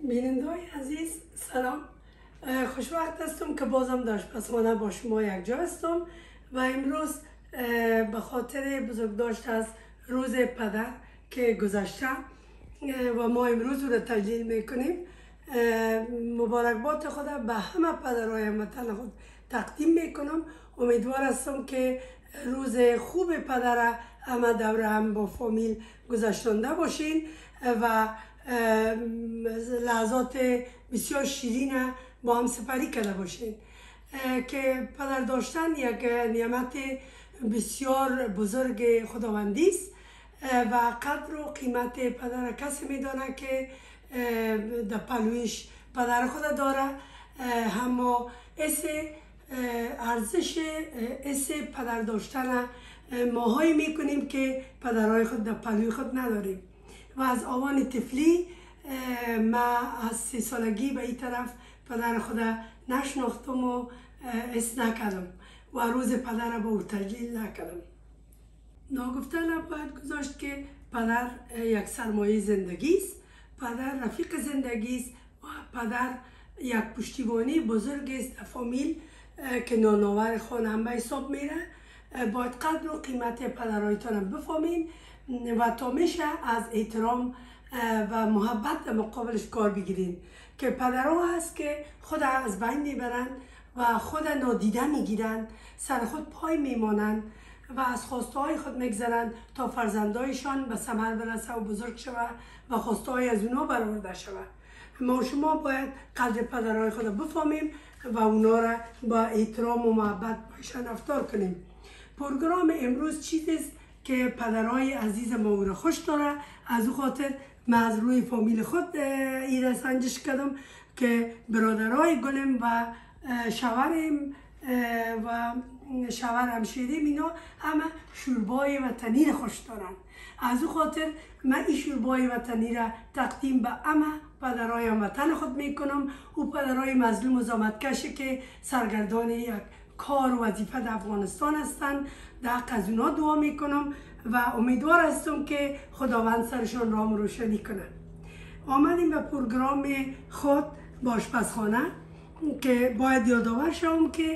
بیننده‌های عزیز سلام. خوشوقت هستم که بازم در آشپزخانه با شما یک جا هستم و امروز به خاطر بزرگداشت از روز پدر که گذشته و ما امروز رو تجلیل میکنیم، مبارکباد خود به همه پدرهای هموطن خود تقدیم میکنم. امیدوار هستم که روز خوب پدر همه دوره هم با فامیل گذشتانده باشین و لحظات بسیار شیرین با هم سپری کرده باشین. که پدر داشتن یک نعمت بسیار بزرگ خداوندی است و قدر و قیمت پدر کسی میدانه که در پلویش پدر خود داره. اما ارزش پدر داشتن ماهایی میکنیم که پدرهای خود در پلوی خود نداریم و از آوان طفلی ما از 3 سالگی به این طرف پدر خود نشناختم و حس نکردم و روز پدر با او تجلیل نکردم. ناگفته نباید گذاشت که پدر یک سرمایه زندگی است، پدر رفیق زندگی است و پدر یک پشتیبانی بزرگ است فامیل که نانآور خانه به حساب میره. باید قدر و قیمت پدرهایتان بفهمین و تا میشه از احترام و محبت در مقابلش کار بگیرین که پدرها هست که خود از بین میبرن و خود نادیده میگیرن، سر خود پای میمانن و از خواسته های خود میگذرن تا فرزندایشان به ثمر برسه و بزرگ شوه و خواسته های از اونا برآورده شوه. ما شما باید قدر پدرهای خود بفهمیم و اونا را با احترام و محبت باشن رفتار کنیم. پروگرام امروز چیزیست که پدرهای عزیز ما او را خوش داره، از او خاطر من از روی فامیل خود ایره سنجش کردم که برادرای گلم و شوهرم و شوهر همشیریم اینا همه شوربای وطنی را خوش دارن. از او خاطر من این شوربای وطنی را تقدیم به همه پدرهای هموطن خود میکنم. او پدرهای مظلوم و زحمتکشی که سرگردان یک کار و وظیفه در افغانستان هستند، در حق از اونا دعا میکنم و امیدوار هستم که خداوند سرشان راه روشنی کنه. آمدیم به پروگرام خود با آشپزخانه که باید یادآور شوم که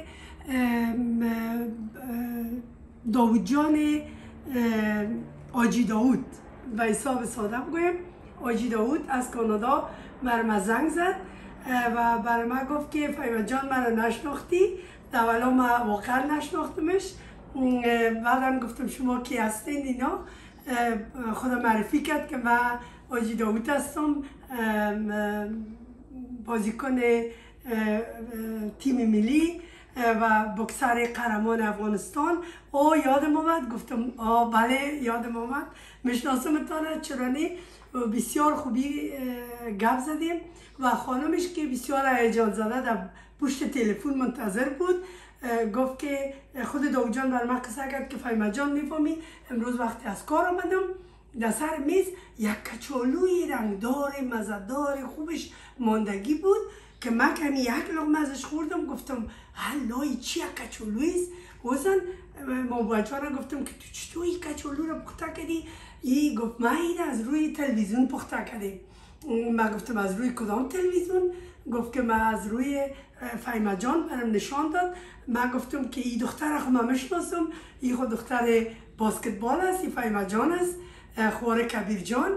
داوود جان آجی داوود و حساب ساده بگویم، آجی داوود از کانادا بر من زنگ زد و بر من گفت که فیما جان من رو نشناختی؟ اولا من واقعا نشناختمش. بعدم گفتم شما کی هستین اینا؟ خودم معرفی کرد که من آجی داوود هستم، بازیکن تیم ملی و بوکسر قهرمان افغانستان. یادم آمد. گفتم بله یادم آمد، میشناسمتان، چرا نه؟ بسیار خوبی گپ زدیم و خانمش که بسیار هیجان زده در پشت تلفن منتظر بود گفت که خود داوود جان بر من قصه کرد که فیما جان میفهمی امروز وقتی از کار آمدم در سر میز یک کچالوی رنگدار مزه‌دار خوبش ماندگی بود که من کمی یک لقمه ازش خوردم. گفتم هلای چی یک کچالوی است؟ وزن ما بچه را گفتم که تو چطور این کچالو را پخته کردی؟ ای گفت من این از روی تلویزیون پخته کردیم. من گفتم از روی کدام تلویزیون؟ گفت که من از روی فیما جان برم نشان داد. من گفتم که این دختر خود من میشناسم، این خود دختر باسکتبال است، این فیما جان است، خوار کبیر جان.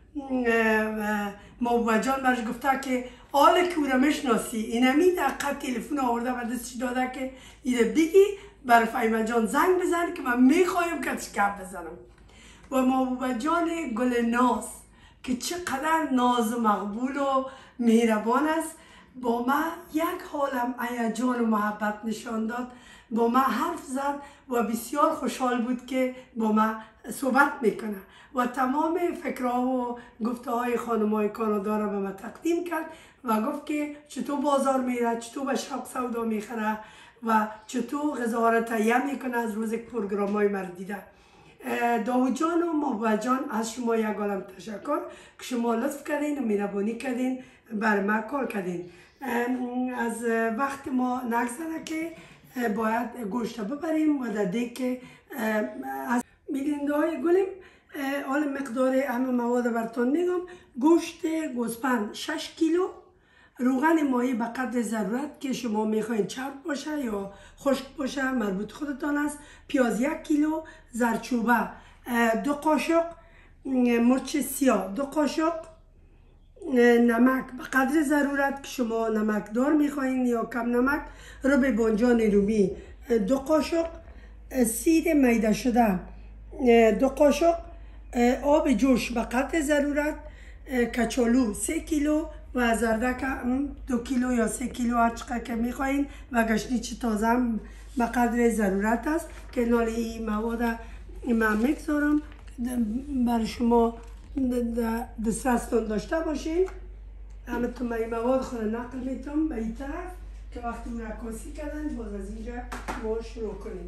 ما جان برش گفته که آل که او را میشناسی، اینمی دقیقا تلفن آورده و دستش داده که ایره بگی بر فیما جان زنگ بزن که من میخوایم که گپ بزنم. و محبوبه جان گل ناز که چقدر ناز و مقبول و مهربان است، با من یک حالم هیجان و محبت نشان داد، با من حرف زد و بسیار خوشحال بود که با من صحبت میکنه و تمام فکرها و گفته های خانمای کانادا را به من تقدیم کرد و گفت که چطور بازار میره، چطور به شوق سودا میخره و چطور غذا را تهیه میکنه از روز پروگرام های دیده. داوود جان و محبوبه جان از شما یک عالم تشکر که شما لطف کردین و مهربانی کردین بر من کار کردین. از وقت ما نگذره که باید گوشت ببریم و در دیگه از بیننده های گلیم حال مقدار همه مواد براتون میگم. گوشت گوسفند 6 کیلو، روغن ماهی به قدر ضرورت که شما میخواین چرب باشه یا خشک باشه مربوط خودتان است. پیاز 1 کیلو، زردچوبه 2 قاشق، مرچ سیاه 2 قاشق، نمک به قدر ضرورت که شما نمک دار میخواین یا کم نمک، ربع بانجان رومی 2 قاشق، سیر میده شده 2 قاشق، آب جوش به قدر ضرورت، کچالو 3 کیلو و زردک 2 کیلو یا 3 کیلو هر چقدر که میخواین و گشنیج تازه هم به قدر ضرورت است که نال این مواد من میگذارم برای شما دسترستان داشته باشین. همه تو من این مواد خود نقل میتونم به این طرف که وقتی اون عکاسی کردن باز از اینجا ما شروع کنیم.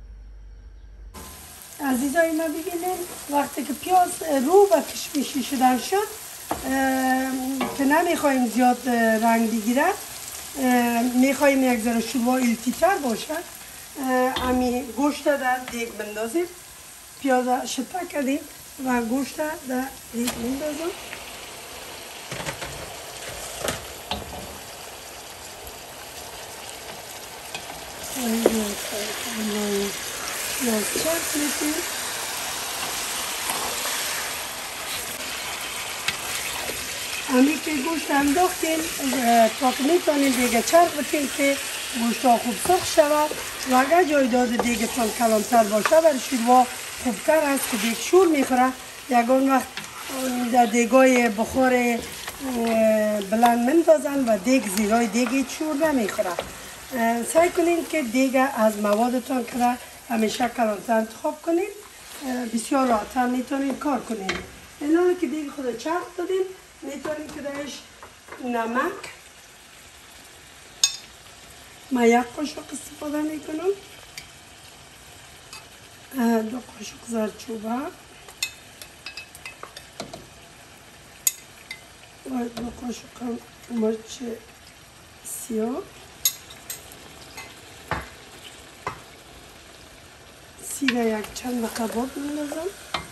عزیزای من ببینید وقتی که پیاز رو و کشمشی شدن شد که نمیخوایم زیاد رنگ بگیره، میخوایم یک ذره شوروا التیتر باشه، امی گوشت در دیگ بندازیم. پیاز شتا کردیم و گوشت در دیگ بندازیم. چرک میکنیم. امی که گوشت انداختیم تا که میتونیم دیگه چرک بتیم که گوشت ها خوب سرخ شود و اگر جایداد دیگتان کلانتر باشه برای شوروا خوبتر است که دیگ شور میخوره. یکان وقت در دیگای بخار بلند مندازن و دیگ زیرای دیگ شور نمیخوره. سعی کنین که دیگ از موادتان که همیشه کلانتر انتخاب کنین، بسیار راحتر میتونین کار کنین. اینا که دیگ خود چرخ دادیم میتونین که درش نمک، من 1 قاشق استفاده میکنم، 2 قاشق زردچوبه و 2 قاشق مرچ سیاه، سیر یک چند کباب میندازم.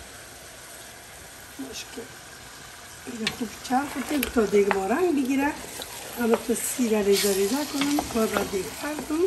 مشکل خوب چرخ کنیم تا دیگ ما رنگ بگیره. اما تو سیر ریزه ریزه کنم کار را دیگ کردم.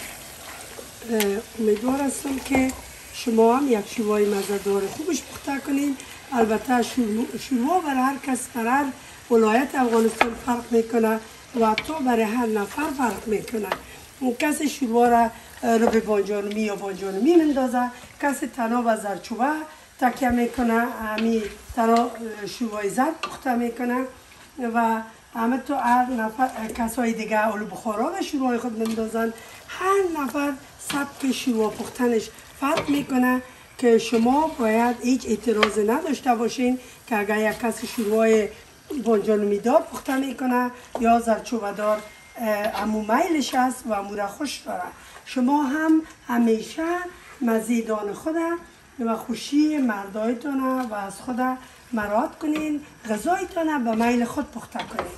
امیدوار هستم که شما هم یک شوروای مزه‌دار خوبش پخته کنین. البته شوروا برای هر کس در هر ولایت افغانستان فرق میکنه و حتی برای هر نفر فرق میکنه. کسی شوروا را ربع بانجانمی یا بانجانمی مندازه، کسی تنها و زردچوبه تکیه میکنه، همی تنها شوروای زرد پخته میکنه و همه تو هر نفر کسای دیگه آلو بخارا و شوروای خود مندازن. هر نفر سبک شوروا پختنش فرق میکنه که شما باید هیچ اعتراض نداشته باشین که اگر یک کسی شوروای بانجانمی دار پخته میکنه یا زردچوبه دار امو میلش است و امو را خوش داره. شما هم همیشه مزیدان خود و خوشی مردایتان و از خود مراعات کنین، غذایتان به میل خود پخته کنین.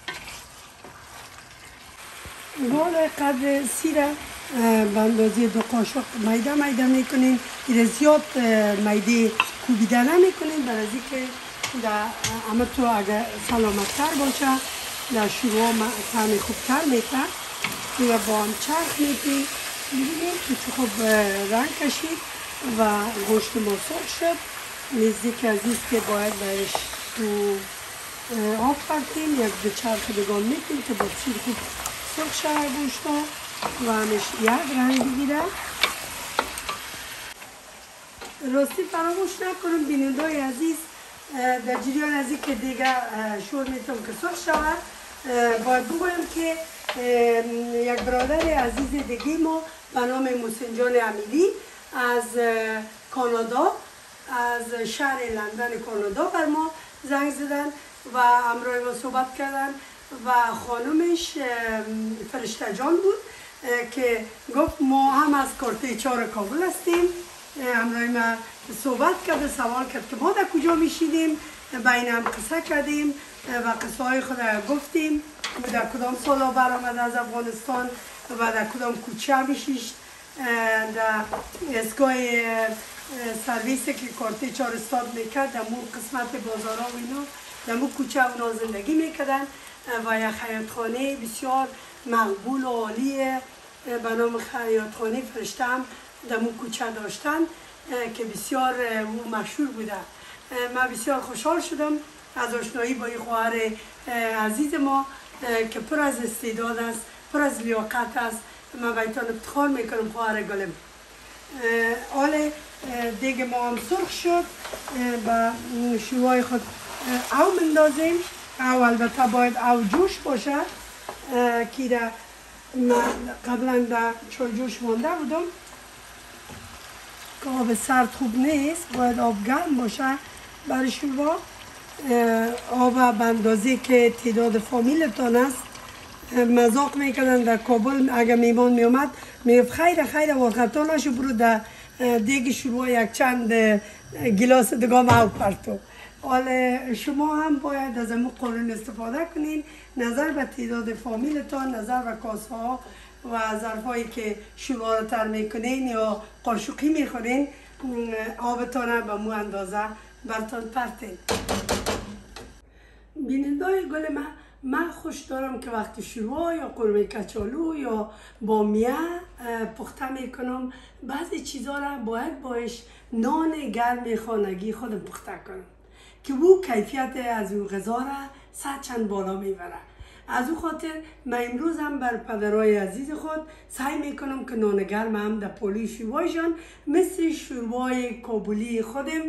والا قدر سیر به اندازه 2 قاشق میده میکنین. این زیاد میده کوبیده نمیکنین برای اینکه اما تو اگر سلامت‌تر باشه در شوروا طعم خوبتر میده و با هم چرخ میدیم. میبینیم که چه خوب رنگ کشید و گوشت ما سرخ شد. نزدیک عزیز که باید برش تو آب پرتیم یک دو چرخ بگان میکنیم که با سیر خوب سرخ شد گوشت ها و همش یک رنگ بگیره. راستی فراموش نکنم بینندای عزیز در جریان از که دیگه شور میتونم که سرخ شود باید بگویم که یک برادر عزیز دیگه ما به نام محسن جان امیلی از کانادا، از شهر لندن کانادا بر ما زنگ زدن و همراه ما صحبت کردن و خانمش فرشته جان بود که گفت ما هم از کارته 4 کابل هستیم. همراه ما صحبت کرد، سوال کرد که ما در کجا میشیدیم، بین هم قصه کردیم و قصه های خود گفتیم در کدام سالا برآمد از افغانستان و در کدام کوچه میشیشت، در اسکای سرویسی که کارت چهار استاد میکرد در مون قسمت بازارا و اینا در مون کوچه اونا زندگی میکردن و یک خیاطخانه بسیار مقبول و عالیه به نام خیاطخانه فرشته هم در مون کوچه داشتن که بسیار مشهور بوده. من بسیار خوشحال شدم از آشنایی با این خواهر عزیز ما که پر از استعداد است، پر از لیاقت است. من بایتان افتخار میکنم خواهر گلم. حال دیگه ما هم سرخ شد با شروع خود او مندازیم. او البته باید او جوش باشه که قبلا در چای جوش مانده بودم که آب سرد خوب نیست، باید آب گرم باشه برای شروع. آب به اندازه که تعداد فامیلتان است. مذاق میکنن در کابل اگر میمان میومد میگفت خیر وقتا نشو برو در دیگه شروع یک چند گلاس دگام او پرتو. حالا شما هم باید از این قانون استفاده کنین، نظر به تعداد فامیلتان، نظر به کاسه ها و ظرفایی که شروع رو تر میکنین یا قاشقی میخورین آبتان به مو اندازه برتان پرتین. بینندای گل من خوش دارم که وقتی شروع یا قرمه کچالو یا بامیه پخته میکنم بعضی چیزا را باید باش نان گرم خانگی خودم پخته کنم که او کیفیت از اون غذا را صد چند بالا میبره. از او خاطر من امروز هم بر پدرای عزیز خود سعی میکنم که نان گرم هم در پولی شروعشان مثل شوربای کابلی خودم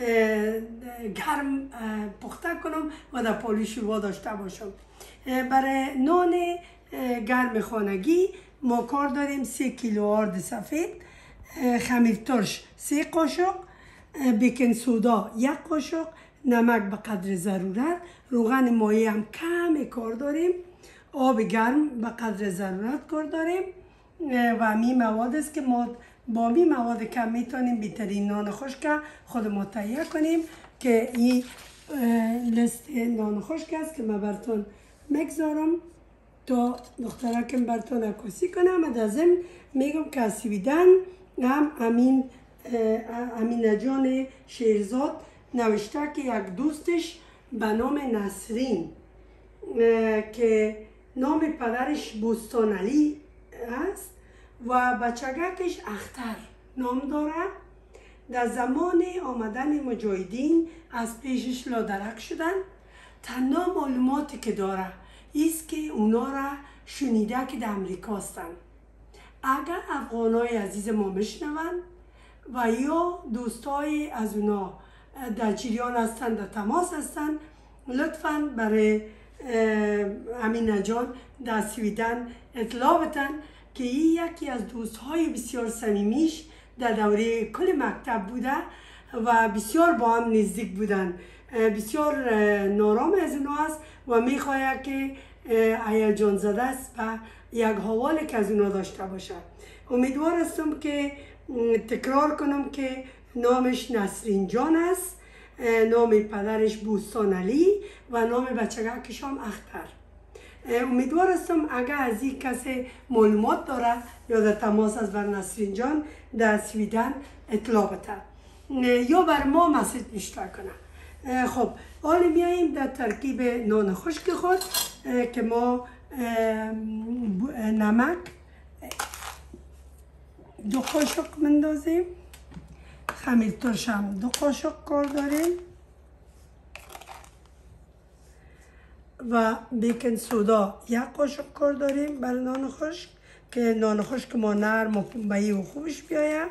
گرم پخته کنم و در پولی شوربا داشته باشم. برای نان گرم خانگی ما کار داریم 3 کیلو آرد سفید، خمیر ترش 3 قاشق، بیکن سودا 1 قاشق، نمک به قدر ضرورت، روغن مایع هم کم کار داریم، آب گرم به قدر ضرورت کار داریم و همین مواد است که ما با می مواد کم میتونیم بهترین نان خشک خود ما تهیه کنیم که این لیست نان خشک است که من براتون میگذارم تا دخترکم براتون عکاسی کنم. و در ضمن میگم که از سویدن هم امین جان شیرزاد نوشته که یک دوستش به نام نسرین که نام پدرش بوستان علی است و بچگکش اختر نام داره، در زمان آمدن مجاهدین از پیشش لادرک شدن. تنها معلوماتی که داره ایست که اونا را شنیده که در امریکا هستن. اگر افغانای عزیز ما بشنون و یا دوستای از اونا در جریان هستن، در تماس هستن، لطفاً برای امین جان در سویدن اطلاع بدن که این یکی از دوستهای بسیار صمیمیش در دوره کل مکتب بوده و بسیار با هم نزدیک بودن. بسیار نارام از اونا است و میخواهد که هیجان زده است و یک حوالی که از اونا داشته باشه. امیدوار هستم که تکرار کنم که نامش نسرین جان است، نام پدرش بوستان علی و نام بچگکش هم اختر. امیدوار هستم اگر از این کسی معلومات داره یا در تماس است بر نسرین جان در سویدن اطلاع بده یا بر ما مسیج نشته کنه. خب حالا میاییم در ترکیب نان خشک خود که ما نمک 2 قاشق مندازیم، خمیر ترش هم 2 قاشق کار داریم و بیکن سودا 1 قاشق کار داریم برای نان خشک که نان خشک ما نرم و بهی و خوبش بیاید.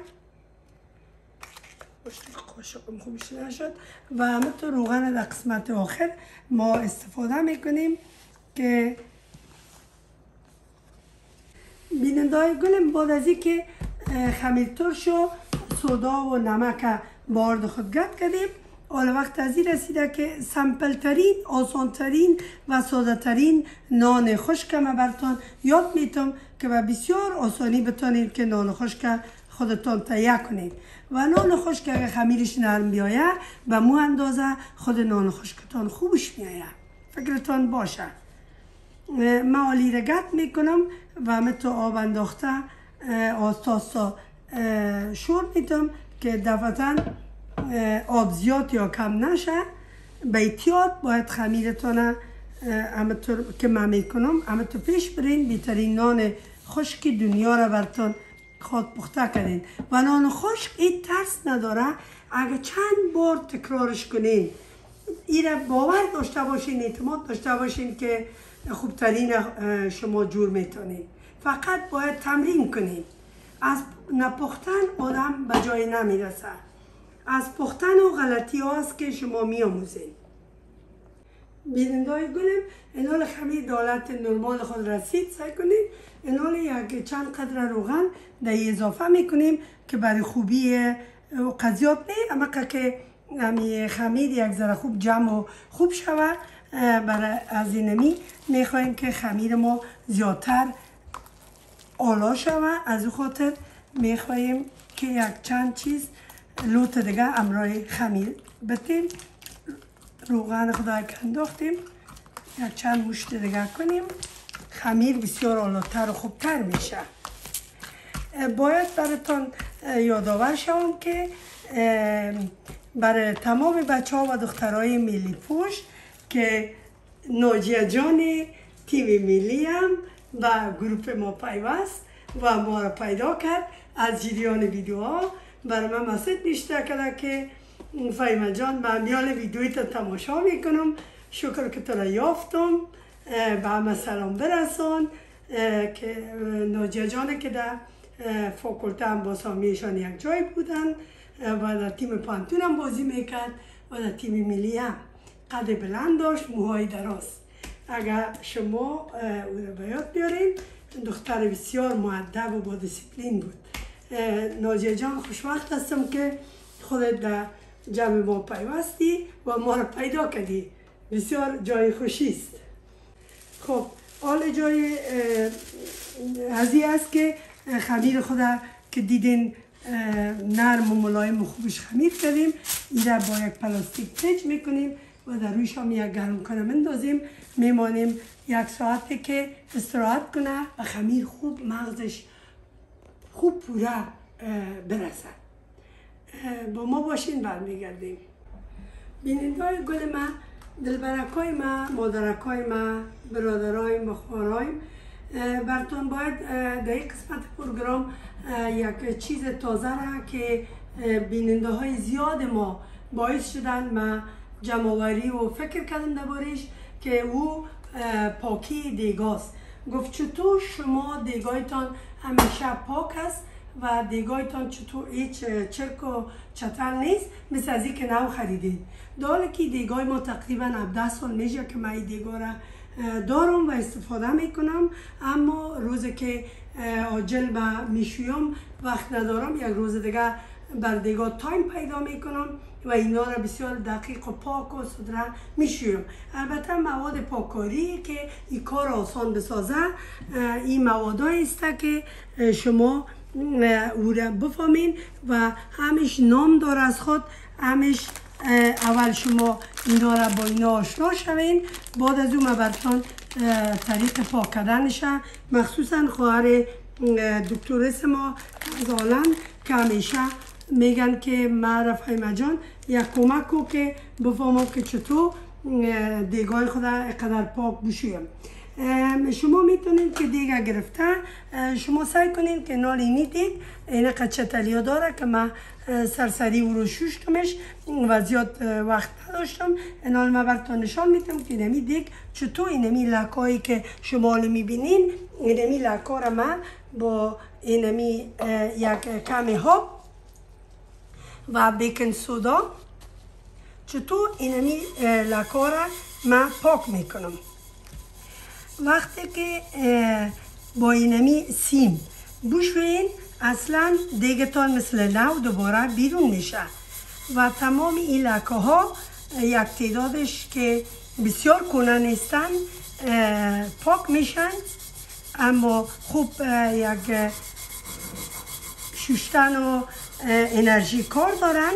قاشقم خوبش نشد و همینطور روغن در قسمت آخر ما استفاده میکنیم که بینندای گلم بعد از این که خمیر ترش و سودا و نمک بارد خود گرد کردیم، حالا وقت از این رسیده که سمپل ترین، آسان ترین و ساده ترین نان خشک من براتون یاد میتم که با بسیار آسانی بتونید که نان خشک خودتان تهیه کنید. و نان خشک اگه خمیرش نرم بیایه به مو اندازه خود نان خشکتان خوبش میایه، فکرتان باشه. من حالی را گرد میکنم و همه تو آب انداخته آستا شور میدم که دفعتا آب زیاد یا کم نشه. به احتیاط باید خمیرتان همونطور که من میکنم همونطور پیش برین. بهترین نان خشک دنیا را براتون خود پخته کردین و نان خشک این ترس نداره. اگه چند بار تکرارش کنین این را باور داشته باشین، اعتماد داشته باشین که خوبترین شما جور میتونین. فقط باید تمرین کنین. از نپختن آدم به جای نمیرسه. از پختن و غلطی هاست که شما میاموزین. بینندای گلم اینال خمیر دالت نرمال خود رسید سعی کنیم. اینال یک چند قدر روغن در اضافه میکنیم که برای خوبی قضیات نه، اما که خمیر یک ذره خوب جمع و خوب شود. برای از اینمی میخوایم که خمیر ما زیادتر آلا شود. از او خاطر میخوایم که یک چند چیز لوت دیگه امرای خمیر بتیم. روغن خدا که انداختیم یک چند مشت دیگه کنیم. خمیر بسیار آلاتر و خوبتر میشه. باید براتون یادآور شوم که برای تمام بچه ها و دخترای ملی پوش که ناجیه جان تیم ملی هم به گروپ ما پیوست و ما را پیدا کرد. از جریان ویدیوها برای من مسیج نشته کرده که فهیمه جان من میال ویدیویت تماشا میکنم، شکر که تو را یافتم، به همه سلام برسان. که ناجیه جانه که در فاکولته هم با سامیشان یک جای بودن و در تیم پانتون هم بازی میکرد و در تیم ملی هم. قد بلند داشت، موهای دراز. اگر شما او را به یاد بیارین، دختر بسیار مؤدب و با دیسیپلین بود. ناجیه جان خوشوقت هستم که خودت در جمع ما پیوستی و ما را پیدا کردی. بسیار جای خوشی است. خب حال جای هزی است که خمیر خود که دیدین نرم و ملایم و خوبش خمیر کردیم. این را با یک پلاستیک پیچ میکنیم و در رویش هم یک گرم کنه مندازیم. میمانیم یک ساعته که استراحت کنه و خمیر خوب مغزش خوب پوره برسد. با ما باشین برمیگردیم. بینندای گل ما، دلبرکای ما، مادرکای ما، برادرای ما، خواهرایم، براتون باید در این قسمت پروگرام یک چیز تازه را که بیننده های زیاد ما باعث شدن ما جمع‌آوری و فکر کردم دربارش که او پاکی دیگاست. گفت چطور شما دیگایتان همیشه پاک است و دیگایتان چطور هیچ چرک و چتر نیست مثل از این که نو خریدید. داره که دیگای ما تقریبا 17 سال میشه که من این دیگا را دارم و استفاده میکنم، اما روزی که عاجل به میشویم وقت ندارم، یک روز دیگه بر دیگا تایم پیدا میکنم و اینا را بسیار دقیق و پاک و سدره میشویم. البته مواد پاککاری که این کار آسان بسازه این موادایی است که شما او را بفهمین و همش نام داره از خود. همش اول شما اینا را با اینا آشنا شوین، بعد از اون براتون طریق پاک کردنش، مخصوصا خواهر دکتر ما از هلند که همیشه میگن که من فهیمه جان یک کمک کو که بفهمم که چطور دیگای خود قدر پاک بشویم. شما میتونید که دیگه گرفته شما سعی کنین که نال اینی دیگ این قچتلیا داره که من سرسری او رو شوشتمش و زیاد وقت نداشتم. نال من براتون نشان میدم که اینمی دیگ چطور اینمی لکایی که شما میبینین، اینمی لکا را من با اینمی یک کمی ها و بیکن سودا چطور اینمی لکا را من پاک میکنم. وقتی که با اینمی سیم بشوین اصلا دیگتان مثل نو دوباره بیرون میشه و تمام این لکه ها یک تعدادش که بسیار کنه نیستن پاک میشن، اما خوب یک شوشتن و انرژی کار دارن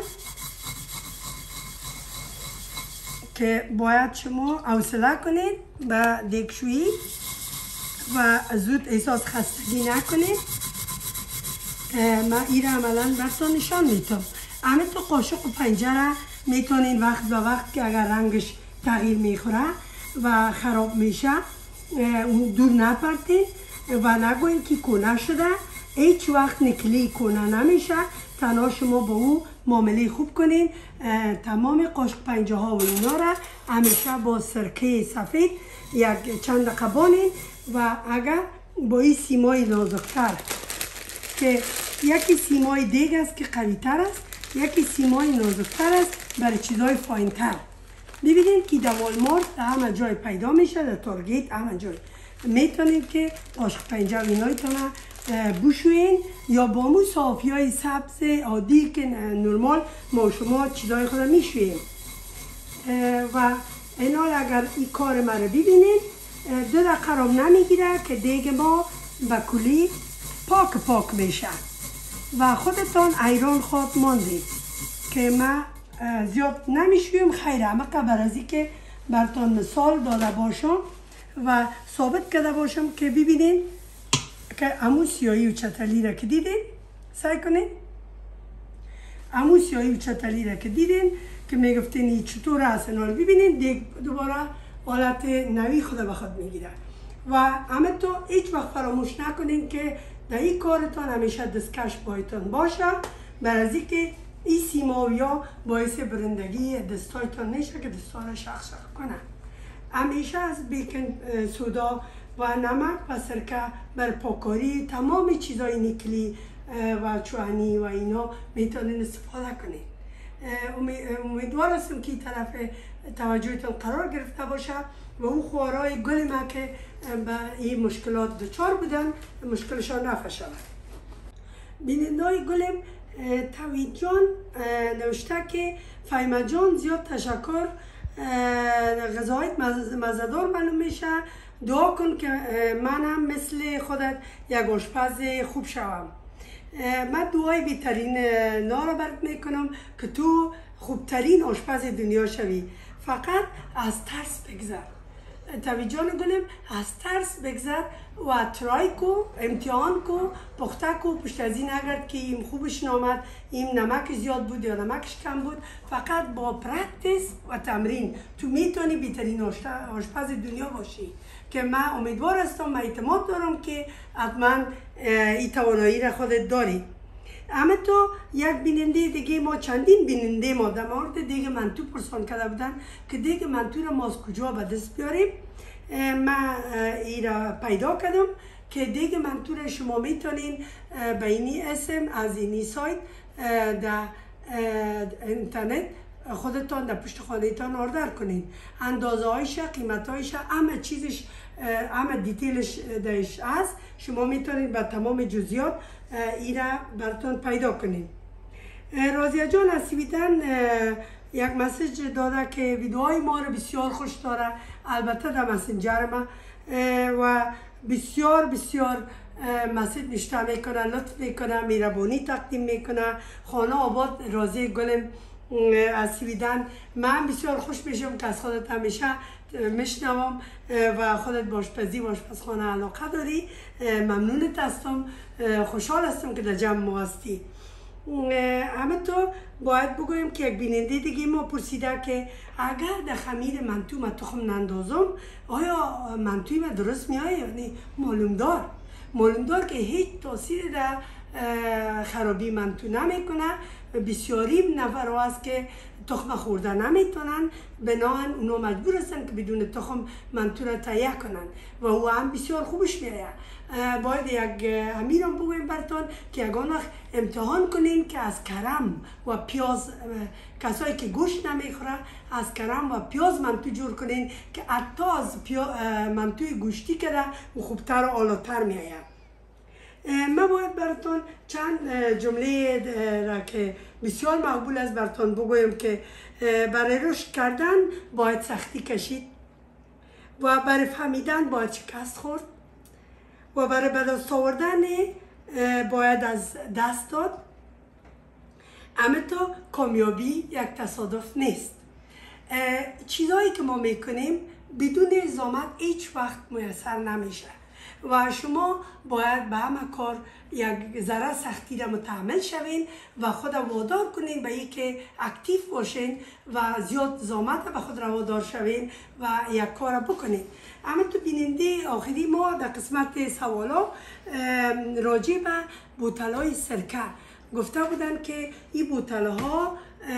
که باید شما حوصله کنید به دیگشویی و زود احساس خستگی نکنید. من این عملا براتون نشان میتونم. همه تو قاشق و پنجره میتونین وقت به وقت که اگر رنگش تغییر میخوره و خراب میشه اون دور نپرتین و نگوین که کونه شده. هیچ وقت نکلی کونه نمیشه. تنها شما با او معامله خوب کنین. تمام قاشق پنجه ها و اینا را همیشه با سرکه سفید یک چند دقیقه بانین و اگر با این سیمای نازکتر که یکی سیمای دیگ است که قوی تر است، یکی سیمای نازکتر است برای چیزهای فاین تر. ببینید که در والمارت همه جای پیدا میشه، در تارگت همه جای میتونید که قاشق پنجه و اینایتون بشوین یا با مو صافی های سبز عادی که نرمال ما شما چیزهای خود میشویم. و اینا اگر این کار ما رو ببینید 2 دقیقه رو نمیگیره که دیگ ما به کلی پاک میشه و خودتان ایران خواد ماندید که ما زیاد نمیشویم. خیره اما قبل از این که براتون مثال داده باشم و ثابت کرده باشم که ببینید که همون سیاهی و چتلی را که دیدین سعی کنین همون سیاهی و چتلی را که دیدین که میگفتین این چطور است اینا رو ببینین دیگه دوباره حالت نوی خود به خود میگیره. و همه تو هیچ وقت فراموش نکنین که در این کارتان همیشه دستکش بایتان باشه برای از اینکه این سیماویا باعث برندگی دستایتان نشه که دستا را شخ کنه. همیشه از بیکن سودا و نمک و سرکه بر پاکاری تمام چیزای نیکلی و چوهنی و اینا میتونین استفاده کنین. امیدوار هستم که این طرف توجهتون قرار گرفته باشه و اون خوارای گل ما که به این مشکلات دچار بودن مشکلشان رفع شود. بینندای گلم توحید جان نوشته که فهیمه جان زیاد تشکر، غذایت مزه‌دار معلوم میشه. دعا کن که من هم مثل خودت یک آشپز خوب شوم. من دعای بهترین نارا برات میکنم که تو خوبترین آشپز دنیا شوی. فقط از ترس بگذر. توحید جان گلم از ترس بگذر و ترای کو، امتحان کو، پخته کو. پشت از این اگر که این خوبش نامد، این نمک زیاد بود یا نمکش کم بود، فقط با پرکتیس و تمرین تو میتونی بهترین آشپز دنیا باشی. که من امیدوار هستم، من اعتماد دارم که حتما این توانایی را خودت داری. همه تو یک بیننده دیگه ما چندین بیننده ما در مورد دیگه منتو پرسان کرده بودن که دیگه منتو را ما از کجا به دست بیاریم. من این را پیدا کردم که دیگه منتو را شما میتونین به اینی اسم از اینی سایت در اینترنت خودتان در پشت خانه تان آردر کنین. اندازه هایش، قیمت هایش، همه چیزش، همه دیتیلش درش هست. شما میتونید با تمام جزئیات این را براتون پیدا کنین. رازیه جان از سویدن یک مسیج داده که ویدیوهای ما رو بسیار خوش داره، البته در مسنجر ما، و بسیار مسیج نشته میکنه، لطف میکنه، مهربانی تقدیم میکنه. خانه آباد رازی گلم از سویدن. من بسیار خوش میشم که از خودت همیشه میشنوم و خودت با آشپزی و آشپزخانه علاقه داری. ممنونت هستم، خوشحال هستم که در جمع ما هستی. همه تو باید بگویم که یک بیننده دیگه ما پرسیده که اگر در خمیر منتو من تخم نندازم آیا منتوی من درست میایه؟ یعنی معلوم دار که هیچ تاثیر در خرابی منتو نمیکنه. بسیاری نفر هست که تخم خورده نمیتونن، بنابراین اونا مجبور هستن که بدون تخم منتو را تهیه کنن و او هم بسیار خوبش میایه. باید یک امیرم بگویم براتون که یگان وقت امتحان کنین که از کرم و پیاز، کسایی که گوشت نمیخوره، از کرم و پیاز منتو جور کنین که حتی از منتوی گوشتی کده و خوبتر و آلاتر میایه. من باید براتون چند جمله را که بسیار مقبول است براتون بگویم که برای رشد کردن باید سختی کشید و برای فهمیدن باید شکست خورد و برای به دست آوردن باید از دست داد. همه تو کامیابی یک تصادف نیست. چیزهایی که ما میکنیم بدون زحمت هیچ وقت میسر نمیشه. و شما باید به همه کار یک ذره سختی را متحمل شوین و خود وادار کنین به اینکه اکتیو باشین و زیاد زحمت به خود را وادار شوین و یک کار بکنین. اما تو بیننده آخری ما در قسمت سوالا راجع به بوتلای سرکه گفته بودن که این بوتلها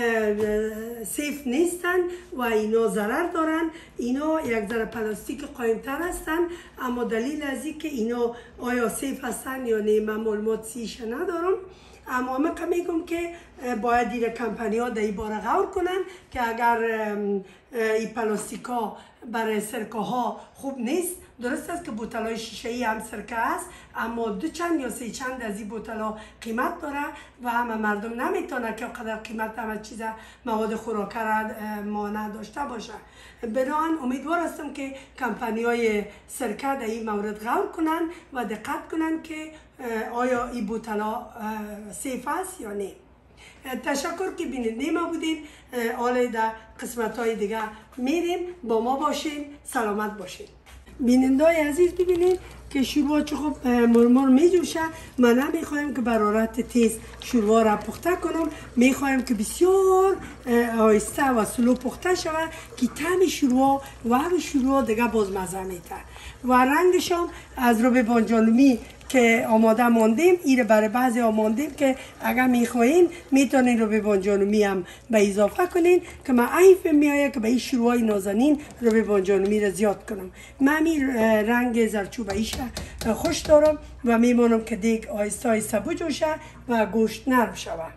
سیف نیستن و اینا ضرر دارن. اینا یک ذره پلاستیک قایمتر هستن، اما دلیل از این که اینا آیا سیف هستن یا نه من معلومات سیش ندارم. اما من میگم که باید دیر کمپانی ها در این باره غور کنن که اگر این پلاستیک ها برای سرکه ها خوب نیست. درست است که بوتل های شیشه ای هم سرکه است، اما 2 چند یا 3 چند از این بوتل ها قیمت داره و همه مردم نمیتونه که قدر قیمت همه چیز مواد خوراکه را مانع داشته باشه. بنابراین امیدوار هستم که کمپانی های سرکه در این مورد غور کنن و دقت کنن که آیا این بوتل ها سیف است یا نه. تشکر که بیننده ما بودین. حالا در قسمت های دیگه میریم، با ما باشین، سلامت باشین. بیننده های عزیز ببینید که شوروا چه خوب مرمر می جوشه. من نمیخوایم که برارت تیز شوروا را پخته کنم، میخوایم که بسیار آهسته و سلو پخته شود که طعم شوروا و هم شوروا دیگه بازمزه میده. و رنگش هم از رب بانجانومی که آماده ماندیم، این برای بعضی آماندیم که اگر میخواین میتونین رو به بانجانومی هم به اضافه کنین که من عیف میایه که به این شروعای نازنین رو به بانجانومی را زیاد کنم. من این رنگ زرچوبه‌ایش خوش دارم و میمانم که دیگه آهسته آهسته بجوشه و گوشت نرم شود.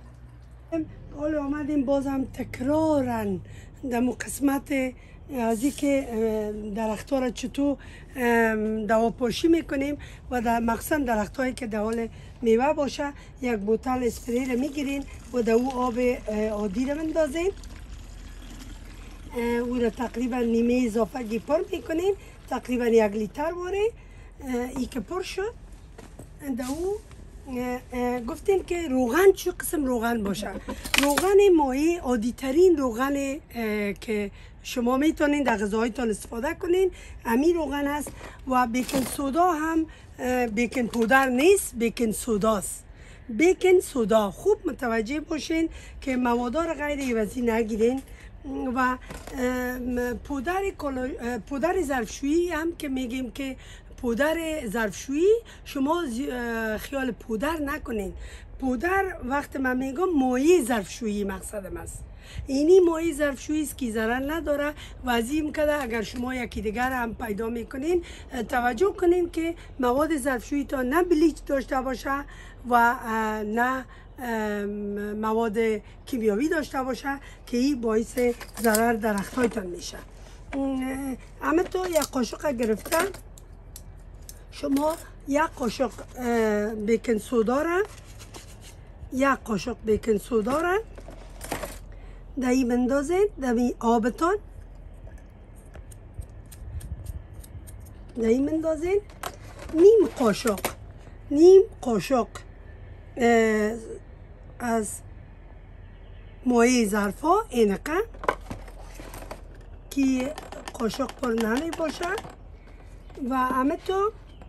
حالا آمدیم بازم تکرارن در قسمت از اینکه درخت‌ها را چطور دواپاشی میکنیم و در مخصوصا درخت‌هایی که در حال میوه باشه. یک بوتل اسپری را میگیرین و در او آب عادی را مندازین، او را تقریبا نیمه اضافه پر میکنین، تقریبا 1 لیتر باره. ای که پر شد در او گفتیم که روغن چه قسم روغن باشه. روغن مایع عادی ترین روغن که شما میتونین در غذاهایتان استفاده کنین همین روغن است. و بیکن سودا هم بیکن پودر نیست، بیکن سوداست. بیکن سودا خوب متوجه باشین که موادار غیر عوضی نگیرین. و پودر ظرفشویی هم که میگیم که پودر ظرفشویی شما خیال پودر نکنین. پودر وقت من میگم مایع ظرفشویی مقصدم است. اینی مایع ظرفشویی است که ضرر نداره و از این کده اگر شما یکی دیگر هم پیدا میکنین توجه کنین که مواد ظرفشویی تا نه بلیچ داشته باشه و نه مواد کیمیاوی داشته باشه که این باعث ضرر درخت‌هایتان میشه. اما تو یک قاشق گرفته شما یک قاشق بیکن سودا را در این بندازید در این آبتان، در این بندازید نیم قاشق از مایع ظرفا اینقه که قاشق پر نمی باشه. و همه تو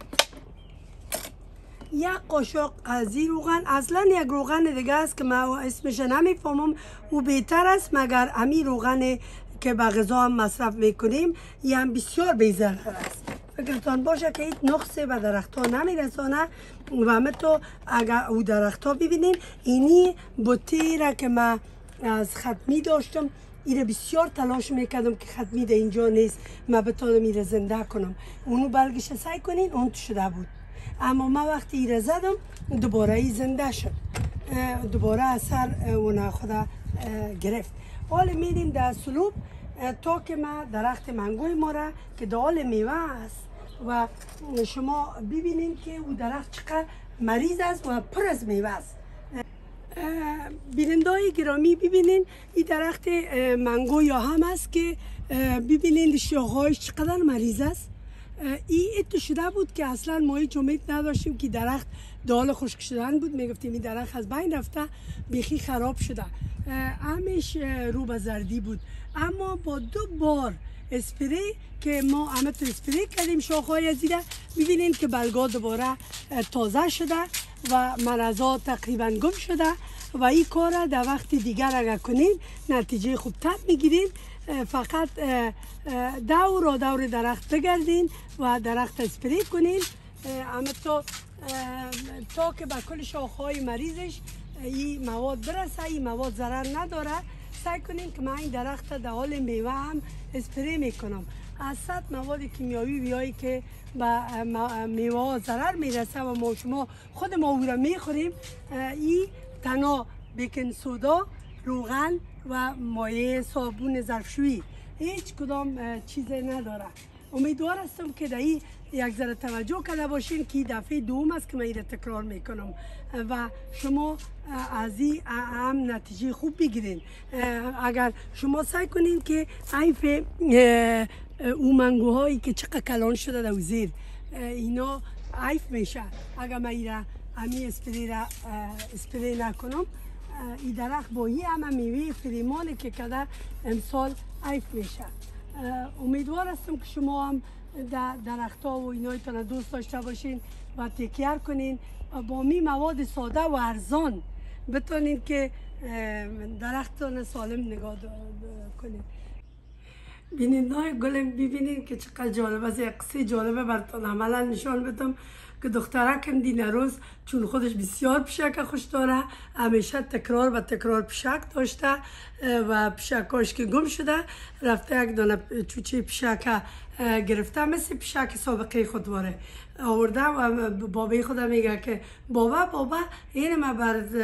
یک قاشق از این روغن، اصلا یک روغن دیگه است که من اسمش نمیفهمم، او بهتر است مگر همین روغن که به غذا هم مصرف میکنیم یه هم بسیار بی‌ضرر است. فکرتان باشه که هیچ نقصی به درخت ها نمیرسانه. و همه تو اگر او درخت ها ببینین اینی بوتی را که من از ختمی داشتم ایره بسیار تلاش میکردم که ختمی در اینجا نیست من بتانم ایره زنده کنم. اونو بلگش سعی کنین اون تو شده بود، اما من وقتی ایره زدم دوباره ای زنده شد، دوباره اثر اون خدا گرفت. حالا میریم در سلوب تا که ما درخت منگوی ما را که دال میوه است و شما ببینین که او درخت چقدر مریض است و پر از میوه است. بینندای گرامی ببینین این درخت منگو یا هم است که ببینین شاخهایش چقدر مریض است این تو شده بود که اصلا ما هیچ امید نداشتیم که درخت دال خشک شدن بود. میگفتیم این درخت از بین رفته، بیخی خراب شده، همش رو به زردی بود. اما با 2 بار اسپری که ما همه تو اسپری کردیم شاخه‌های زیره، میبینین که برگا دوباره تازه شده و مرزا تقریبا گم شده و این کار در وقت دیگر اگر کنین نتیجه خوبتر میگیرین. فقط دور درخت بگردین و درخت اسپری کنین، اما تا که به کل شاخه‌های مریضش این مواد برسه. این مواد ضرر نداره. سعی کنین که من این درخت در حال میوه هم اسپری میکنم. از 100 مواد کیمیاوی بیایی که به میوه ضرر میرسه و ما شما خود ما او را میخوریم، این تنها بیکن سودا، روغن و مایع صابون ظرفشویی، هیچ کدام چیز نداره. امیدوار هستم که در این یک ذره توجه کرده باشین که دفعه دوم است که من این تکرار میکنم و شما از این هم نتیجه خوب بگیرین. اگر شما سعی کنین که عیف اون منگوهایی که چقدر کلان شده در زیر اینا عیف میشه، اگر من این همی اسپری نکنم، این درخت با این همه میوه فریمانه که کده امسال عیف میشه. امیدوار هستم که شما هم در درختها و اینایتان دوست داشته باشین و تکیه کنین و با می مواد ساده و ارزان بتونین که درختان سالم نگاه کنین. بینید نای گلم، ببینین که چقدر جالب است. یک قصه جالبه براتون عملا نشان بدم که دخترکم دین روز چون خودش بسیار پیشک خوش داره، همیشه تکرار و تکرار پیشک داشته و پیشکاش که گم شده، رفته یک دانه چوچه پیشک گرفته، مثل پیشک سابقه خود واره آورده و بابای خودم میگه که بابا این ما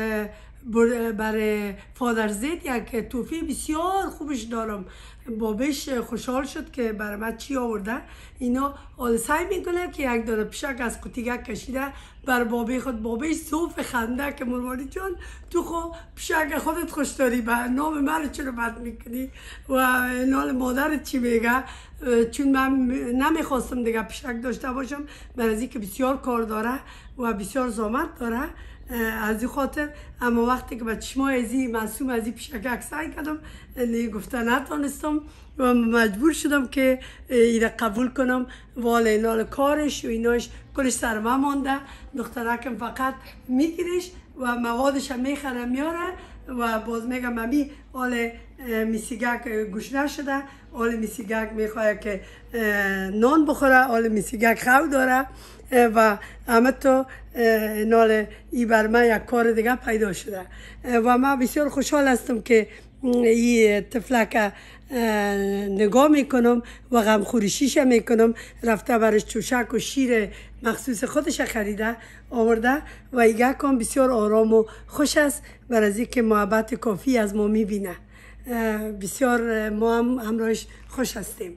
بر فادرزید یک توفی بسیار خوبش دارم. بابش خوشحال شد که برای من چی آورده. اینا حال سعی میکنه که یک دانه پیشک از قوطیگه کشیده بر بابای خود. بابش صوف خنده که مروانی جان تو خو پیشک خودت خوش داری، به نام من چرا بد میکنی و نال مادرت چی میگه. چون من نمیخواستم دیگه پیشک داشته باشم، برای اینکه بسیار کار داره و بسیار زحمت داره، از این خاطر. اما وقتی که به چشمای ازی معصوم ازی پیشک سعی کردم گفته نتانستم و مجبور شدم که ایره قبول کنم. والا اینال کارش و ایناش کلش سرما مانده. دخترکم فقط میگیرش و موادش هم میخره میاره و باز میگم ممی حال میسیگک گوشنه شده، حال میسیگک میخواه که نان بخوره، حال میسیگک خو داره و همه تو نال ای بر من یک کار دیگه پیدا شده و من بسیار خوشحال هستم که این طفلک نگاه میکنم و غمخوریشیش میکنم. رفته برش چوشک و شیر مخصوص خودش خریده آورده و ایگه کام بسیار آرام و خوش است، برای از اینکه محبت کافی از ما میبینه. بسیار ما هم همراهش خوش هستیم.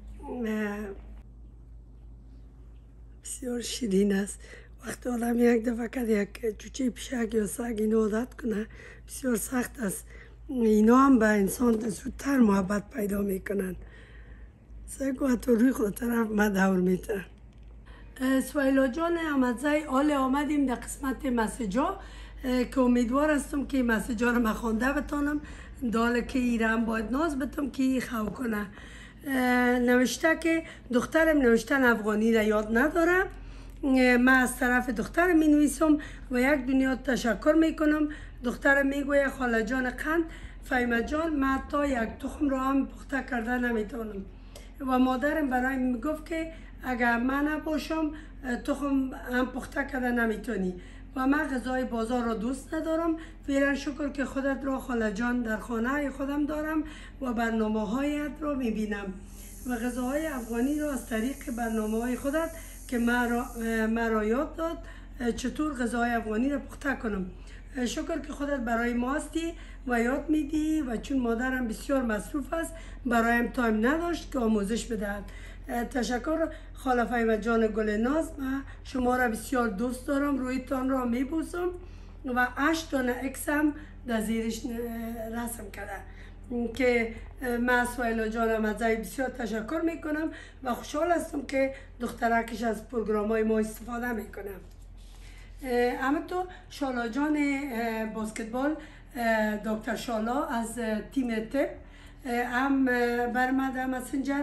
بسیار شیرین است. وقتی آدم یک دفعه که یک چوچه پیشک یا سگ اینو عادت کنه بسیار سخت است. اینا هم به انسان زودتر محبت پیدا میکنن. سگ و تو روی خود طرف من دور میترم. سویلا جان احمدزی آل آمدیم در قسمت مسجا که امیدوار هستم که مسجا رو من خوانده بتانم. داله که ایران باید ناز بتم که خو کنه. نوشته که دخترم نوشتن افغانی را یاد نداره. من از طرف دخترم می نویسم و یک دنیا تشکر می کنم. دخترم می گوید خاله جان قند، فهیمه جان من تا یک تخم را هم پخته کرده نمیتونم و مادرم برای می گفت که اگر من نباشم تخم هم پخته کرده نمیتونی و من غذای بازار را دوست ندارم. فعلا شکر که خودت را خاله جان در خانه خودم دارم و برنامه هایت را میبینم و غذاهای افغانی را از طریق برنامه های خودت که مرا یاد داد چطور غذاهای افغانی را پخته کنم. شکر که خودت برای ما هستی و یاد میدی و چون مادرم بسیار مصروف است برایم تایم نداشت که آموزش بدهد. تشکر خاله فهیمه جان گل ناز. من شما را بسیار دوست دارم، رویتان را میبوسم و 8 دانه اکس هم در زیرش رسم کرده. که من سویلا جانم ازای بسیار تشکر میکنم و خوشحال هستم که دخترکش از پروگرام های ما استفاده میکنم. اما تو شالا جان باسکتبال، دکتر شالا از تیم تپ هم برمده مسنجر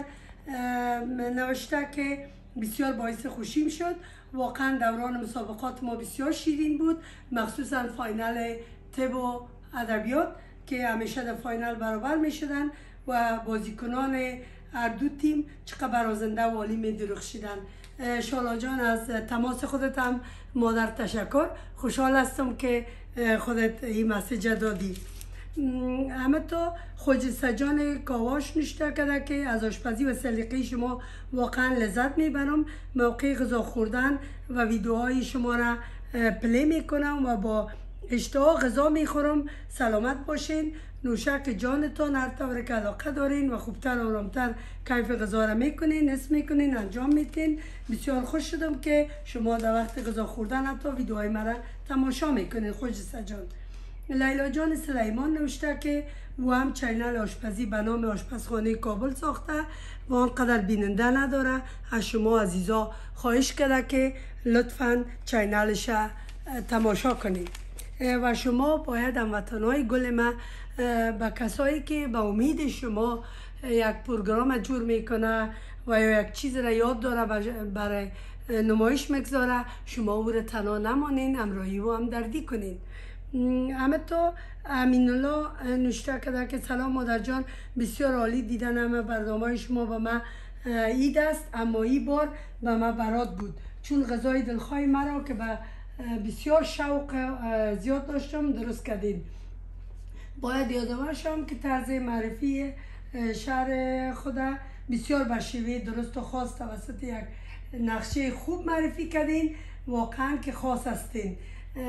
نوشته که بسیار باعث خوشیم شد. واقعا دوران مسابقات ما بسیار شیرین بود، مخصوصا فاینال تپ و ادبیات که همیشه در فاینال برابر می شدن و بازیکنان هر دو تیم چقدر برازنده و عالی می درخشیدن. شالا جان از تماس خودت هم مادر تشکر. خوشحال هستم که خودت این مسیج دادی. اما تو خجسته جان کاواش نشته کرده که از آشپزی و سلیقه شما واقعا لذت میبرم. موقع غذا خوردن و ویدیوهای شما را پلی میکنم و با اشتها غذا میخورم. سلامت باشین، نوشک جانتان هر طور که علاقه دارین و خوبتر و آرامتر کیف غذا را میکنین، حس میکنین، انجام میتین. بسیار خوش شدم که شما در وقت غذا خوردن حتی ویدیوهای مرا تماشا میکنین. خجسته جان. لیلا جان سلیمان نوشته که او هم چینل آشپزی به نام آشپزخانه کابل ساخته و آنقدر بیننده نداره. از شما عزیزا خواهش کرده که لطفاً چینلش تماشا کنید و شما باید هموطنهای گل ما به کسایی که به امید شما یک پروگرام جور میکنه و یا یک چیز را یاد داره برای نمایش میگذاره، شما او را تنها نمانین، همراهی و همدردی کنین. اما تو امین الله نوشته کرده که سلام مادر جان، بسیار عالی دیدن همه برنامه شما به من عید است، اما این بار به من برات بود چون غذای دلخواه مرا که به بسیار شوق زیاد داشتم درست کردین. باید یادآور شم که طرز معرفی شهر خدا بسیار به شیوه درست و خاص توسط یک نقشه خوب معرفی کردین، واقعا که خاص هستین.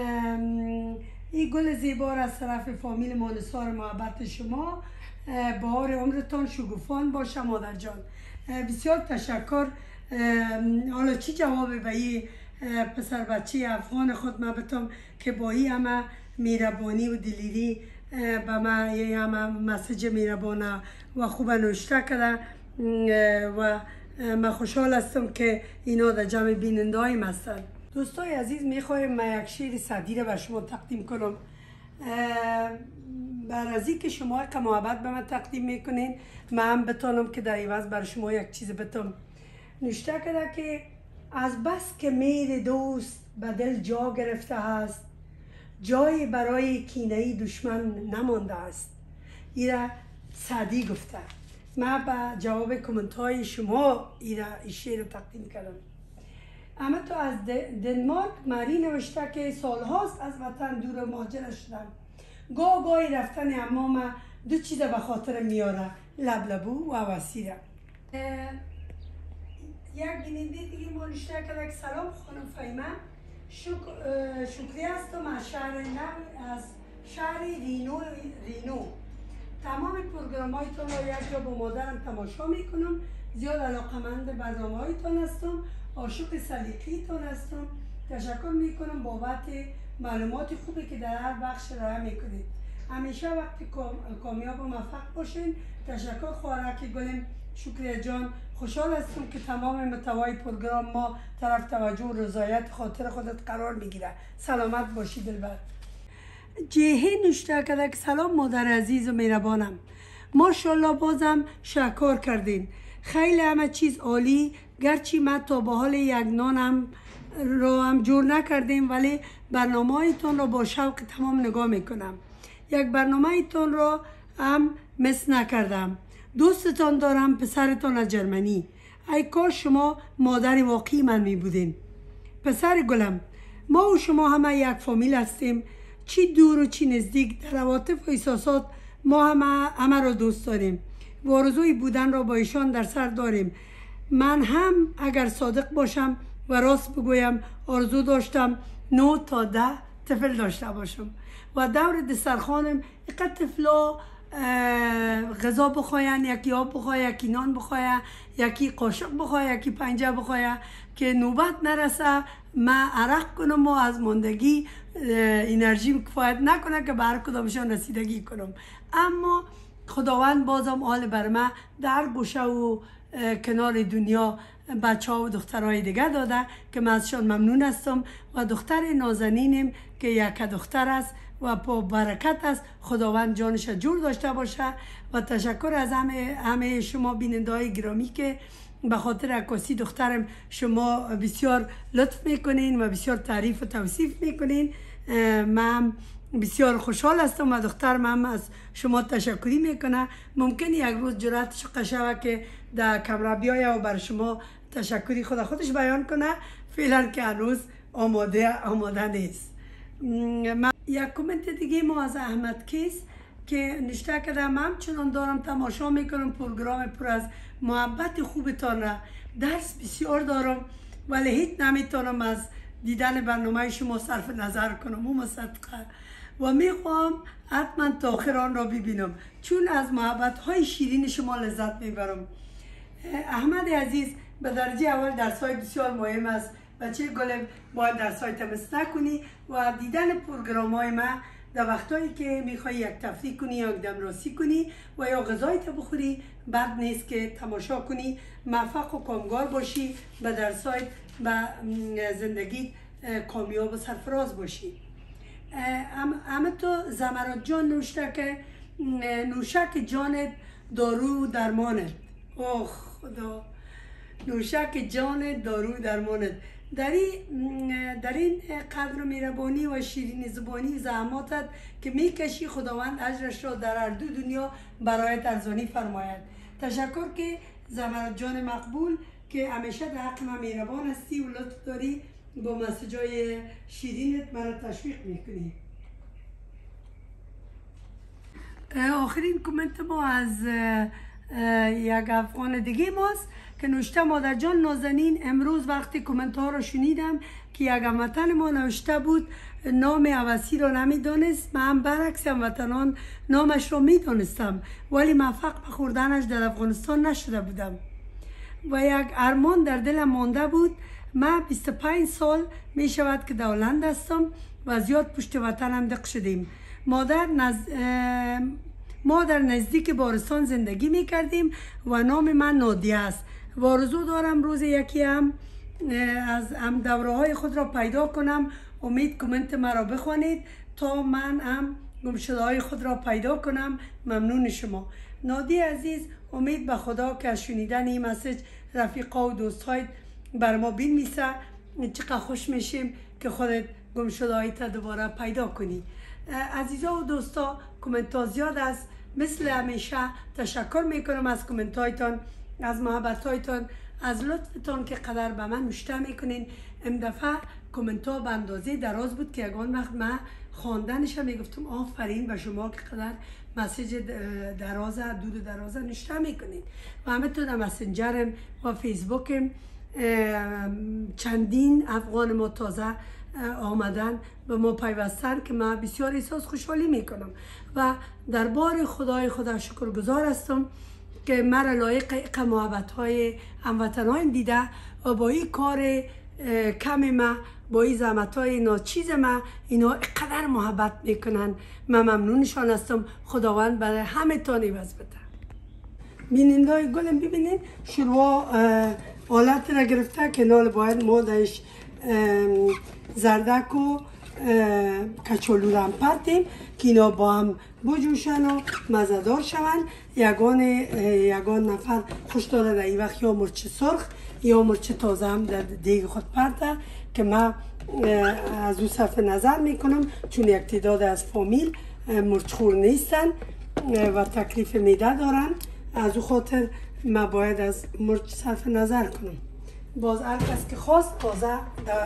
این گل زیبا از طرف فامیل مانسار محبت شما، بهار عمرتان شگوفان باشه مادر جان. بسیار تشکر. حالا چی جواب به این پسر بچه افغان خود من بتم که با این همه میربانی و دلیری به من یه همه مسیج میربانه و خوب نوشته کرده و من خوشحال هستم که اینا در جمع بیننده هایم هستن. دوستای عزیز، میخوایم من یک شعر سعدی را به شما تقدیم کنم. بر از که شما که محبت به من تقدیم میکنین، من هم بتانم که در عوض بر شما یک چیز بتم. نوشته کرده که از بس که میر دوست به دل جا گرفته است، جایی برای کینه دشمن نمانده است. ایرا سعدی گفته. من به جواب کامنت های شما این شعر تقدیم کردم. اما تو از دنمارک ماری نوشته که سالهاست از وطن دور مهاجر شدم. گاهی رفتن حمام دو چیز به خاطر میاره، لبلبو و وسیره. یک بیننده دیگه ما نوشته کرده که سلام خانم فهیمه، شکری هستم از شهر رینو. تمام پروگرام هایتان را یک جا با مادرم تماشا میکنم. زیاد علاقمند برنامه هایتان هستم، عاشق سلیقه‌تان هستم. تشکر میکنم بابت معلومات خوبی که در هر بخش ارائه میکنید. همیشه وقتی کامیاب و موفق باشین. تشکر خواهرک گلم شکریه جان. خوشحال هستم که تمام محتوای پروگرام ما طرف توجه و رضایت خاطر خودت قرار میگیره. سلامت باشی دلبر. جهه نوشته کرده که سلام مادر عزیز و مهربانم، ماشاءالله بازم شکر کردین، خیلی همه چیز عالی. گرچه من تا به حال یک نانم رو هم جور نکردیم، ولی برنامه هایتون رو با شوق تمام نگاه میکنم. یک برنامه هایتون رو هم مس نکردم. دوستتان دارم، پسرتان از جرمنی. ای کاش شما مادر واقعی من می بودین. پسر گلم، ما و شما همه یک فامیل هستیم، چی دور و چی نزدیک. در عواطف و احساسات ما همه را دوست داریم و آرزوی بودن را با ایشان در سر داریم. من هم اگر صادق باشم و راست بگویم آرزو داشتم 9 تا 10 طفل داشته باشم و دور دسترخوانم اینقدر طفلا غذا بخواین، یکی آب بخواه، یکی نان بخواه، یکی قاشق بخواه، یکی پنجه بخواه که نوبت نرسه من عرق کنم و از ماندگی انرژیم کفایت نکنه که بر کدامشان رسیدگی کنم. اما خداوند بازم حال بر من در گوشه و کنار دنیا بچه ها و دخترهای دیگه داده که من ازشان ممنون هستم و دختر نازنینم که یک دختر است و با برکت است. خداوند جانش جور داشته باشه و تشکر از همه شما بیننده های گرامی که به خاطر عکاسی دخترم شما بسیار لطف میکنین و بسیار تعریف و توصیف میکنین. من بسیار خوشحال هستم و دخترم هم از شما تشکری میکنه. ممکن یک روز جرأتش قشوه که در کمره بیایه و بر شما تشکری خودش بیان کنه. فعلا که هنوز آماده نیست. یک کامنت دیگه ما از احمد کیس که نشته کرده من همچنان دارم تماشا میکنم پروگرام پر از محبت خوبتان را. درس بسیار دارم ولی هیچ نمیتونم از دیدن برنامه شما صرف نظر کنم. اون صدقه و میخوام حتما تا آخر آن را ببینم چون از محبت های شیرین شما لذت میبرم. احمد عزیز، به درجه اول درس‌های بسیار مهم است. بچه گلم باید درس‌های تمس نکنی و دیدن پروگرام‌های من در وقتایی که میخوای یک تفریح کنی یا یک دمراسی کنی و یا غذایی تا بخوری بد نیست که تماشا کنی. موفق و کامگار باشی به درس‌های و زندگی کامیاب و سرفراز باشی. اما تو زمرات جان نوشته که نوشک جانت دارو درمانت. اوه خدا، نوشک جان دارو درمانت. در این قدر و مهربانی و شیرین زبانی و زحماتت که میکشی خداوند اجرش را در هر دو دنیا برایت ارزانی فرماید. تشکر که زمرات جان مقبول که همیشه در حق من مهربان هستی و لطف داری با مسیجای شیرینت مرا تشویق میکنی. آخرین کامنت ما از یک افغان دیگه ماست که نوشته مادر جان نازنین، امروز وقتی کامنت ها رو شنیدم که یک هموطن ما نوشته بود نام عوضی رو نمیدانست. من برعکس هموطنان نامش رو میدانستم ولی موفق به خوردنش در افغانستان نشده بودم و یک ارمان در دلم مانده بود. من 25 سال می شود که در هلند هستم و زیاد پشت وطنم دق شدیم. ما در نزدیک بارستان زندگی می کردیم و نام من نادیه است و آرزو دارم روز یکی هم از دوره های خود را پیدا کنم. امید کامنت مرا بخوانید تا من هم گمشده های خود را پیدا کنم. ممنون شما نادیه عزیز. امید به خدا که از شنیدن این مسیج رفیقا و دوست های بر ما بنویسه. چقدر خوش میشیم که خودت گمشده هایت دوباره پیدا کنی. عزیزا و دوستا، کامنت ها زیاد است. مثل همیشه تشکر میکنم از کامنت هایتان، از محبت هایتان، از لطفتان که قدر به من نوشته میکنین. این دفعه کامنت ها به اندازه دراز بود که یگان وقت من خواندنش میگفتم آفرین به شما که قدر مسیج درازه دود درازه نوشته میکنین. و همینطور در مسنجرم و فیسبوکم چندین افغان ما تازه آمدن به ما پیوستن که من بسیار احساس خوشحالی میکنم و در بار خدای خدا شکرگزار هستم که مرا لایق محبت های هموطنان دیده و با این کار کم ما، با این زحمت های ناچیز ما، اینا قدر محبت میکنن. من ممنونشان هستم. خداوند برای همه تان عوض بده. بیننده های گلم ببینین شروع حالت را گرفته که نال باید ما درش زردک و کچالو را هم پرتیم که اینا با هم بجوشن و مزدار شون. یگان نفر خوش داره در این وقت یا مرچ سرخ یا مرچ تازه هم در دیگ خود پرته که من از او صرف نظر میکنم چون یک تعداد از فامیل مرچ خور نیستن و تکلیف میده دارن. از او خاطر من باید از مرچ صرف نظر کنم. باز هر کس که خواست تازه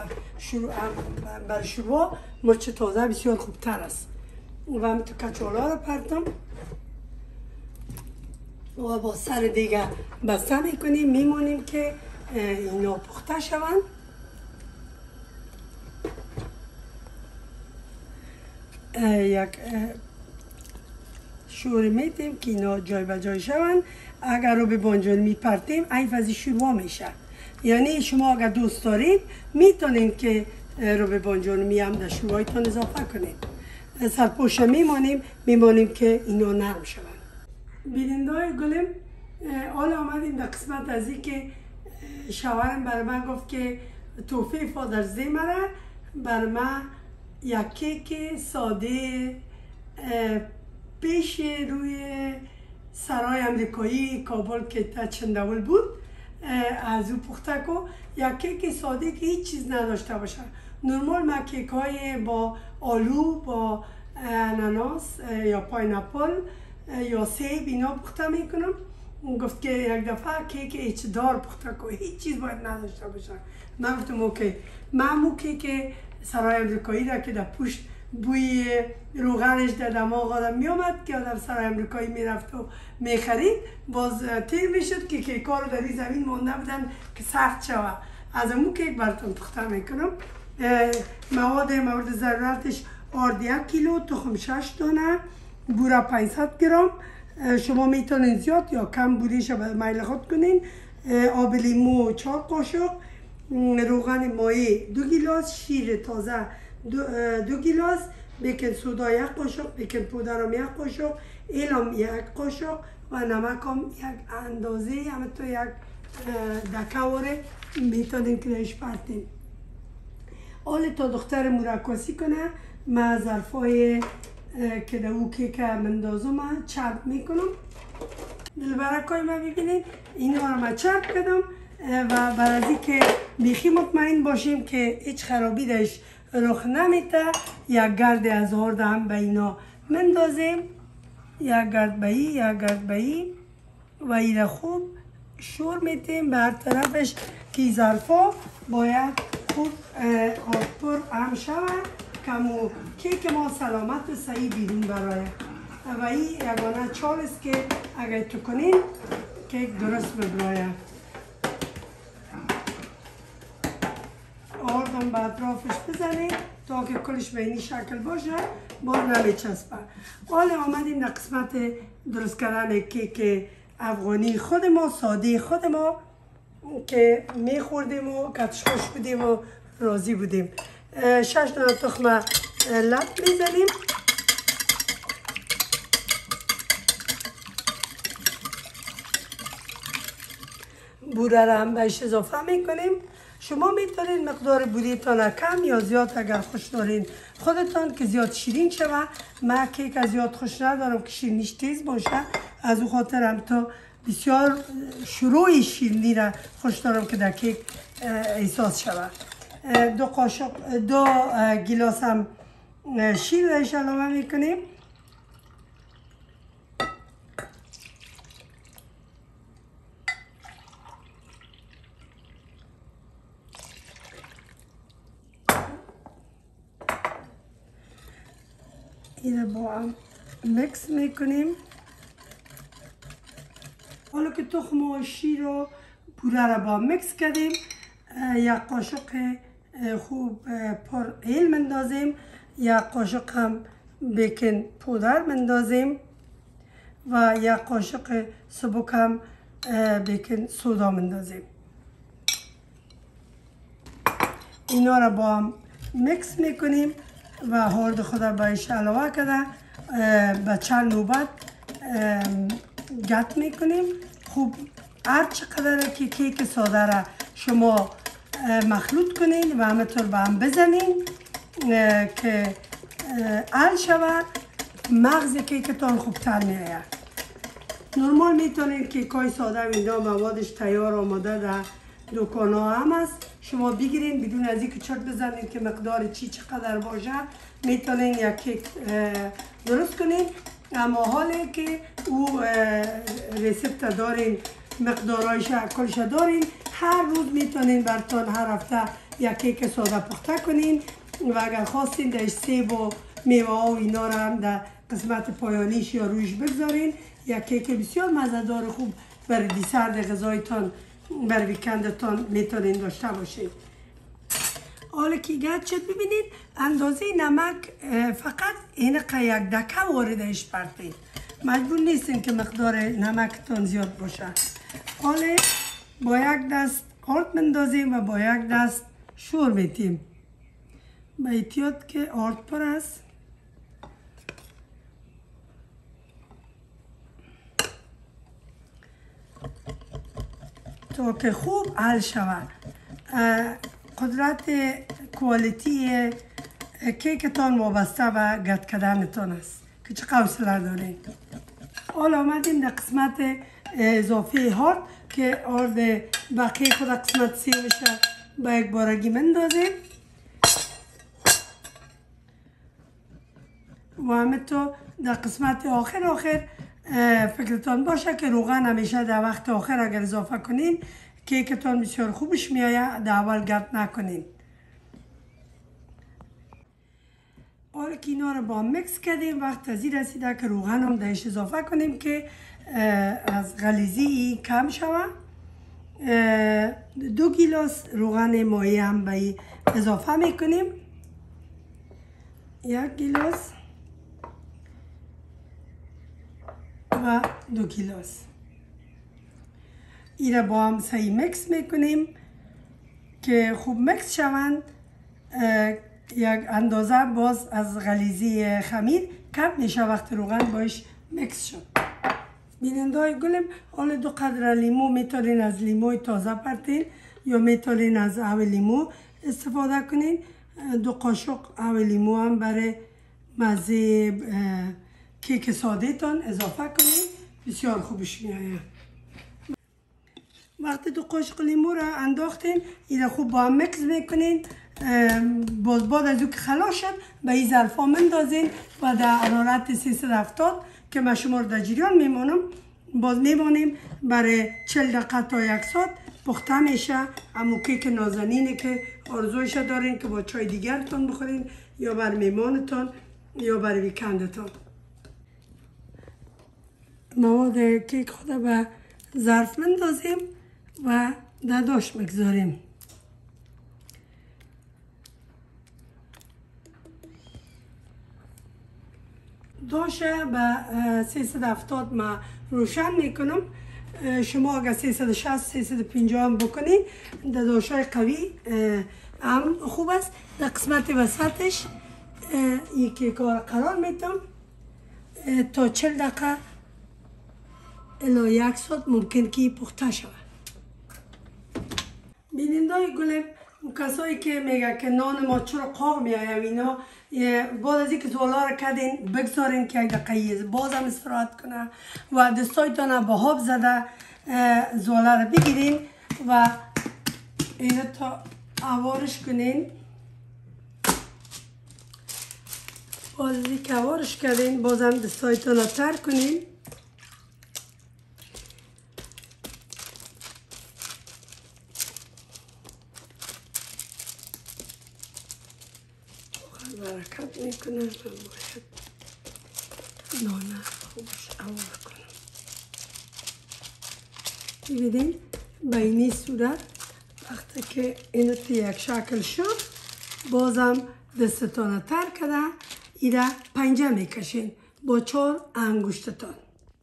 برای شروع مرچ تازه بسیار خوبتر است. و هم تو کچالا رو پرتم و با سر دیگه بسته میکنیم. میمونیم که اینا پخته شوند. یک شوری میدیم که اینا جای به جای شوند. اگر رو به بانجان میپرتیم ایف از شروع میشه. یعنی شما اگر دوست دارید میتونید که رو به بانجان میم در شروعایتان اضافه کنید. سرپوش میمانیم که اینا نرم شوند. بیننده های گلم، حالا آمدیم در قسمت از این که شوهرم بر من گفت که توفیق فادرز دی مرا بر من یک کیک ساده پیش روی سرای امریکایی کابل که تا چندول بود از او پخته کو، یک کیک ساده که هیچ چیز نداشته باشه. نرمال ما کیک های با آلو، با اناناس یا پایناپل یا سیب اینا پخته میکنم. گفت که یک دفعه کیک هیچ دار پخته کو، هیچ چیز باید نداشته باشه. من گفتم اوکی. من مو کیک سرای امریکایی را که در پشت بوی روغنش در دماغ آدم می آمد که آدم سرای امریکایی میرفت و میخرید، باز تیر میشد که کیکا رو در این زمین مانده بودن که سخت شود. از امو کیک براتون پخته میکنم. مواد مورد ضرورتش آرد 1 کیلو، تخم 6 دانه، بوره 500 گرم. شما میتونین زیاد یا کم بودیش به میل خود کنین. آب لیمو 4 قاشق، روغن مایع 2 گیلاس، شیر تازه 2 گیلاس، بیکن سودا 1 قاشق، بیکن پودر 1 قاشق، ایلام 1 قاشق و نمک هم یک اندازه، همه تو یک دکه واره میتونین که درش پرتین. حالا تا دختر مرکزی کنه، من ظرفای که در او کیک مندازم چرب میکنم. دلبرکای من ببینید اینا رو من چرب کردم و برای از این که بیخی مطمئن باشیم که هیچ خرابی درش رخ نمیده، یک گرد از آرد هم به اینا مندازیم، یک گرد به ای، یک گرد به ای و این خوب شور میتیم به هر طرفش که ظرفا باید خوب آبپر هم شود کمو کیک ما سلامت و صحیح بیرون برای و این یگانه چال است که اگر تو کنین کیک درست ببراید. آردم به اطرافش بزنید تا که کلش به اینی شکل باشه، باز نمیچسبه. حالا آمدیم در قسمت درست کردن کیک افغانی خود ما، ساده خود ما که میخوردیم و کتش خوش بودیم و راضی بودیم. 6 دانه تخم لب میزنیم. بوره را هم بهش اضافه میکنیم. شما میتونید مقدار بوریتان کم یا زیاد اگر خوش دارین خودتان که زیاد شیرین شوه. من کیک از زیاد خوش ندارم که شیرینیش تیز باشه، از او خاطر هم تا بسیار شروع شیرینی را خوش دارم که در کیک احساس شوه. 2 گیلاس هم شیر درش علاوه میکنیم. این با هم مکس میکنیم. حالا که تخم و شیر و بوره را با مکس کردیم، 1 قاشق خوب پر ایل مندازیم، 1 قاشق هم بیکن پودر مندازیم و 1 قاشق سبک هم بیکن سودا مندازیم. اینا را با هم مکس میکنیم و آرد خود را بهش علاوه کرده به چند نوبت گت میکنیم. خوب هر چقدر که کیک ساده را شما مخلوط کنین و همینطور به هم بزنین که حل شود، مغز کیکتان خوبتر میآید. نرمال میتونین کیکای ساده اینا موادش تیار آماده در دکان ها هم است، شما بگیرین بدون از اینکه چرت بزنین که مقدار چقدر باشه میتونین یک کیک درست کنین. اما حالی که او ریسپت دارین، مقدارایش کلش دارین، هر روز میتونین براتون هر هفته یک کیک ساده پخته کنین و اگر خواستین در سیب و میوه ها و اینا را هم در قسمت پایانیش یا رویش بگذارین، یک کیک بسیار مزه‌دار خوب برای دیسرد غذایتان بر ویکندتان میتونین داشته باشین. حالا که گرد شد ببینید اندازه نمک فقط این یک دکه واردش پرتین، مجبور نیستین که مقدار نمکتان زیاد باشه. حالا با یک دست آرد مندازیم و با یک دست شور میتیم. با احتیاط که آرد پر است. تو که خوب حل شود. قدرت کوالیتی کیکتان وابسته به گرد کردنتان است که چه حوصله دارین. حالا آمدیم در قسمت اضافه هارد که هارد بقیه خود قسمت سیمش به یک بارگی مندازیم و همینطور در قسمت آخر فکرتان باشه که روغن همیشه در وقت آخر اگر اضافه کنین کیکتان بسیار خوبش میآید، در اول گرد نکنین. حالا که اینا رو با هم مکس کردیم وقت از این رسیده که روغن هم درش اضافه کنیم که از غلیظی کم شود. 2 گیلاس روغن مایع هم به اضافه میکنیم. 1 گیلاس و 2 گیلاس. این را با هم صحیح مکس میکنیم که خوب مکس شوند. یک اندازه باز از غلیظی خمیر کم میشه وقتی روغن باش مکس شد. بینندای گلم، حالا 2 قدر لیمو میتونین از لیموی تازه پرتین یا میتونین از آب لیمو استفاده کنین. 2 قاشق آب لیمو هم برای مزه کیک ساده تان اضافه کنین، بسیار خوبش میآید. وقتی 2 قاشق لیمو را انداختین این خوب با هم مکس میکنین. باز بعد از او که خلاص شد به این ظرفا مندازین و در حرارت 370 که من شما رو در جریان میمانم باز میمانیم برای 40 دقیقه تا 1 ساعت پخته میشه. همون کیک نازنینه که آرزویش دارین که با چای دیگرتون بخورین یا بر میمانتون یا بر ویکندتون. مواد کیک خود به ظرف مندازیم و در داش میگذاریم. داشه به 370 ما روشن میکنم. شما اگر 360 350 هم بکنین در داشای قوی هم خوب است. در قسمت وسطش این کیک ها قرار میتم تا 40 دقیقه الی 1 ساعت ممکن که پخته شود. بینندای گلم، کسایی که میگه که نان ما چرا قاق میآید اینا، بعد از اینکه زوالا رو کردین بگذارین که 1 دقیقه باز هم استراحت کنه و دستایتان با آب زده زوالا رو بگیرین و اینا تا اوارش کنین. باز از اینکه اوارش کردین باز هم دستایتان رو تر کنین. برکت میکنه من باید نانه خوبش اوار کنم. ببینین به اینی صورت وقتی که اینو توی یک شکل شد بازم دستتان تر کرده ایره پنجه میکشین با 4 انگشتتان.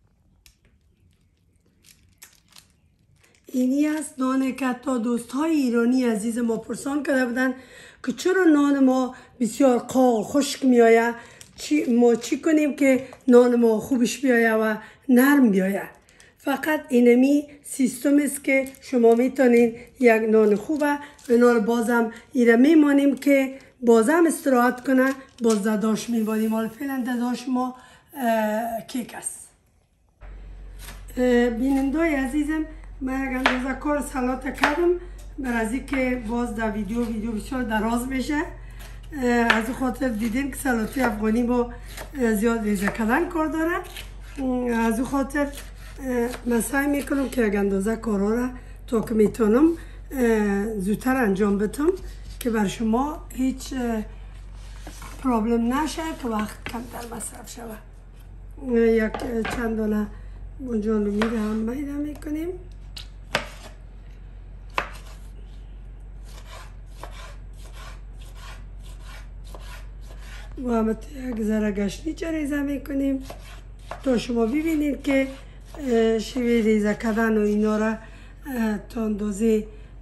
اینی است نانی که تا دوستهای ایرانی عزیز ما پرسان کرده بودن که چرا نان ما بسیار قاق خشک میآید، ما چی کنیم که نان ما خوبش بیاید و نرم بیاید. فقط اینمی سیستم است که شما میتونین یک نان خوبه نان بازم ایره میمانیم که بازم استراحت کنه باز داداش میبانیم. حالا فعلا داداش ما کیک است. بینندای عزیزم، من یک اندازه کار سلات کردم برای که باز در ویدیو بسیار دراز میشه. از خاطر دیدین که سلات افغانی با زیاد ریزه کردن کار داره. از خاطر من سعی میکنم که یک اندازه کارا را تا که میتونم زودتر انجام بدم که بر شما هیچ پرابلم نشه که وقت کمتر مصرف شود. یک چند دانه بنجان رو میره هم میده میکنیم. و هم یک ذره گشنیج ریزه میکنیم تا شما ببینید که شوی ریزه کردن و اینا را تا اندازه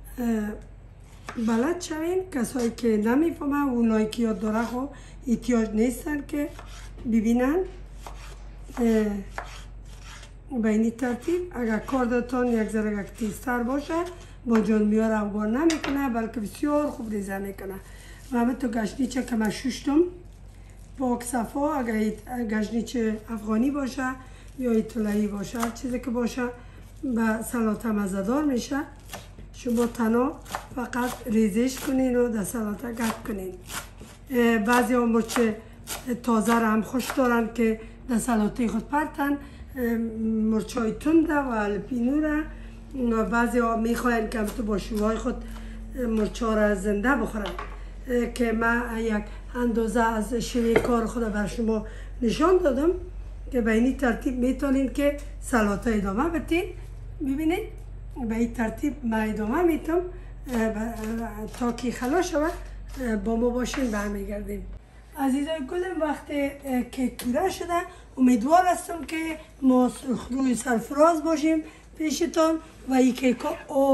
بلد شوین. کسایی که نمیفهمن و اونایی که یاد داره خب احتیاج نیستن که ببینن. به این ترتیب اگر کاردتان یک ذره تیزتر باشه با جان میار افغان نمیکنه بلکه بسیار خوب ریزه میکنه. و همینطور گشنیچه که من شوشتم پاک صفا، اگر گشنیچه افغانی باشه یا ایتالایی باشه هر چیزی که باشه به سلات مزه‌دار میشه. شما تنها فقط ریزش کنین و در سلات گپ کنین. بعضی ها مرچ تازه را هم خوش دارن که در سلاطه خود پرتن، مرچای تنده و الپینو را. بعضی ها میخواین که تو با شوهای خود مرچا را زنده بخورن که من یک اندازه از شوی کار خود بر شما نشان دادم که به این ترتیب میتونین که سلاطه ادامه بدین. ببینید به این ترتیب من ادامه میتونم تا که خلاص شود با ما باشین برمیگردیم. عزیزای گلم وقتی که کوره شده امیدوار هستم که ما روی سرفراز باشیم پیشتان و این کیکا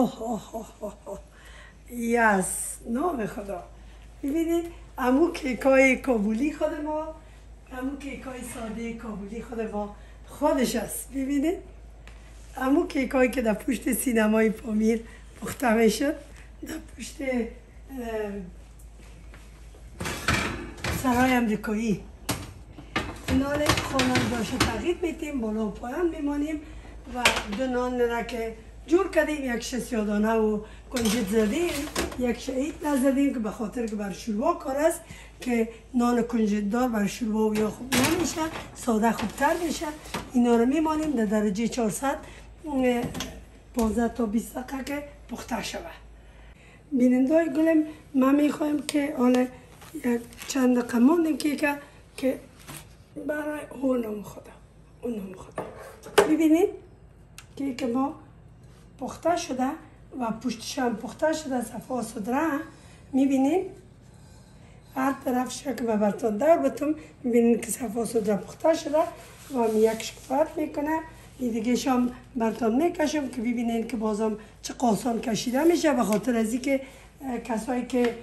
یس نام خدا. ببینید امو کیکای کابولی خود ما، امو کیکای ساده کابولی خود ما خودش است. ببینید امو کیکایی که در پشت سینمای پامیر پخته میشد، در پشت سرای امریکایی. نان خانه داشته تغییر میتیم، بالا و پایان میمانیم و دو نان را که جور کردیم، یک شسیادانه و کنجد زدیم، یک شعید نزدیم که به خاطر که بر شوروا کار است که نان کنجد دار بر شوروا و یا خوب نمیشه، ساده خوبتر میشه. اینا رو میمانیم در درجه 400 15 تا 20 دقیقه که پخته شود. بینندای گلم من میخوایم که حالا یک چند دقیقه ماندیم که برای اونم خدا ببینید که ما پخته شده و پشتش هم پخته شده صفا سدره. میبینید هر طرف شکل و برتان دور بتم میبینید که صفا سدره پخته شده و یک شکفت میکنه. این دیگه شام برتان میکشم که ببینید که بازم چه قاسان کشیده میشه به خاطر از اینکه کسایی که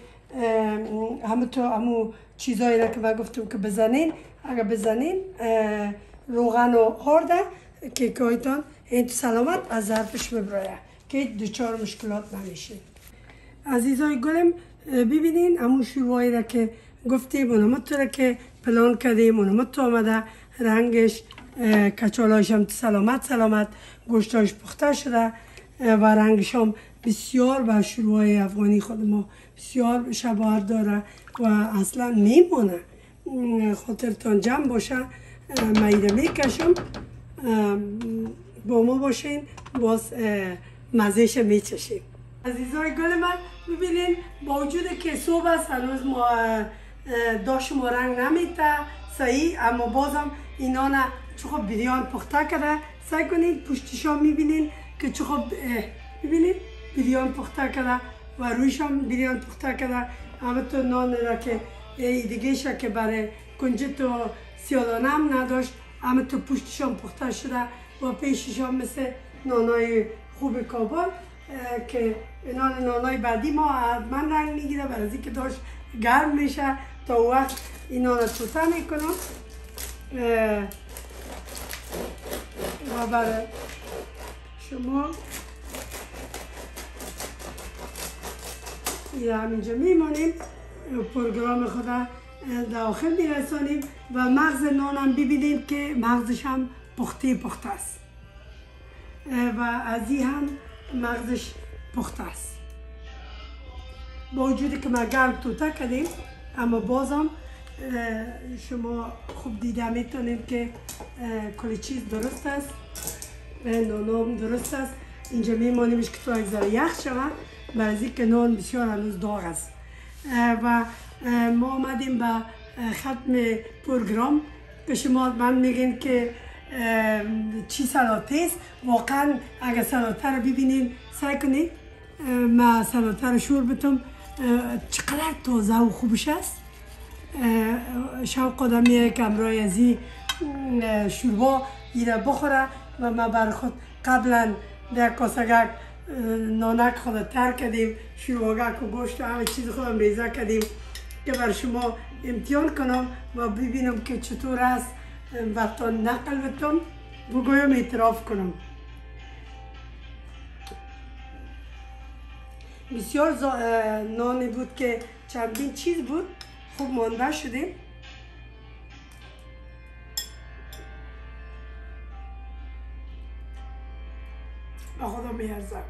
همو چیزایی را که من گفتم که بزنین، اگر بزنین روغن و آرده کیکایتان این سلامت از ظرفش ببرایه که دچار مشکلات نمیشه. عزیزای گلم ببینین همون شوروایی را که گفتیم اونمت را که پلان کردیم اونمت آمده، رنگش کچالاش هم سلامت گوشتاش پخته شده و رنگش هم بسیار به شوروای افغانی خود ما بسیار شباهت داره و اصلا میمونه. خاطرتان جمع باشه میده میکشم با ما باشین باز مزهش میچشیم. عزیزای گل من ببینین با وجود که صبح است هنوز ما داشت ما رنگ نمیده صحیح، اما بازم اینا نه چه خوب بریان پخته کرده. سعی کنید پشتشان میبینین که چه خوب ببینید بریان پخته کرده و رویشان بریان پخته کرده. همینطور نان را که دیگه شه که برای کنجد و سیادانه هم نداشت همینطور پشتشان پخته شده و پیششان مثل نانای خوب کابل که نانای بعدی ما حتما رنگ میگیره برای اینکه داشت گرم میشه. تا وقت اینا را توته میکنم و برای شما همینجا میمانیم پروگرام خدا داخل میرسانیم و مغز نانم ببینید که مغزش هم پخته است و از این هم مغزش پخته است. با وجودی که ما گرم توته کردیم اما بازم شما خوب دیده میتونید که کلی چیز درست است، نانم درست است. اینجا میمانیمش که تا یک ذره یخ شود برای اینکه نان بسیار هنوز داغ است و ما آمدیم به ختم پروگرام که شما من میگین که چی سلاطه است. واقعا اگر سلاطه رو ببینین سعی کنید من سلاطه رو شور بتم چقدر تازه و خوبش است. شوق آدم میره که امرای از این شوربا ایره بخوره و ما بر خود قبلا در کاسگک نانک خود تر کردیم، شورباگک و گوشت و همه چیز خودم ریزه کردیم که بر شما امتحان کنم و ببینم که چطور است برتان نقل بتم بگویم اعتراف کنم. بسیار نانی بود که چندین چیز بود، خوب مانده شدیم. با خدا میارزم.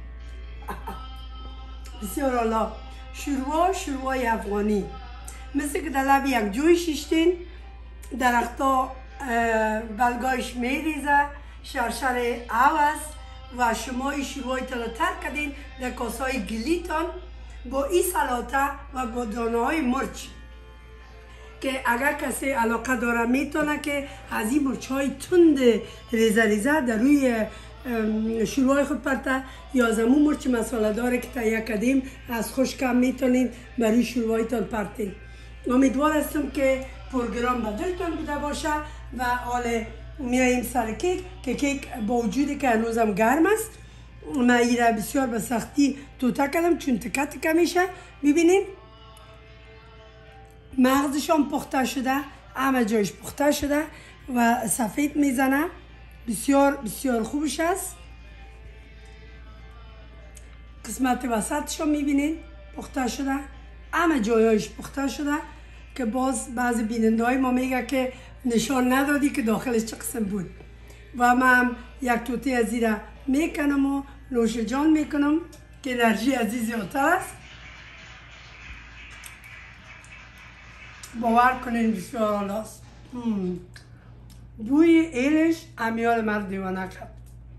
بسیار عالی. شوروای افغانی، مثل که در لب یک جوی شیشتین، درختا بلگایش میریزه، شرشر عوض و شما این شوروایتان رو ترک کردین در کاسای گلیتان با این سلاته و با دانه های مرچ که اگر کسی علاقه داره میتونه که از این مرچ های تند ریزه در روی شوروای خود پرته، یا زمون مرچ مساله داره که تهیه کردیم از خشکم میتونین برای شوروایتان پرتین. امیدوار هستم که پروگرام به دلتان بوده باشه و حال میاییم سر کیک که کیک با وجودی که هنوزم گرم است، من ایره بسیار به سختی توته کردم چون تکه تکه میشه. ببینین مغزشان پخته شده، همه جایش پخته شده و سفید میزنه، بسیار بسیار خوبش است. قسمت وسطشو میبینین پخته شده، همه جایش پخته شده که باز بعضی بیننده های ما میگه که نشان ندادی که داخلش چه قسم بود. و من یک توتی از زیره میکنم و نوش جان میکنم که انرژی عزیز زیادتر است. باور کنین بسیار عالی است. بوی ایلش امیال مرد دیوانه کرد.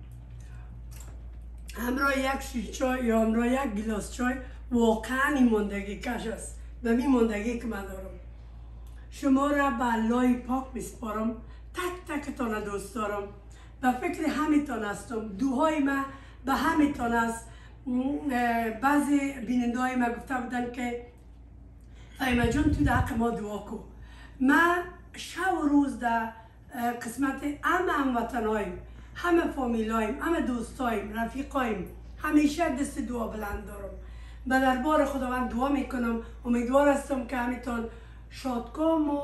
همراه یک شیش چای یا همراه یک گلاس چای واقعا این ماندگی کش است و این ماندگی که من دارم. شما را به الله پاک میسپارم، تک تکتان دوست دارم، به فکر همیتان هستم. دوهای من به همیتان است. بعضی بیننده های من گفته بودن که فهیمه جان تو در حق ما دعا کن. من شب و روز در قسمت همه هموطنایم، همه فامیلایم، همه دوستایم، رفیقایم، همیشه دست دعا بلند دارم. به دربار خداوند دعا میکنم. امیدوار هستم که همیتان شادکام و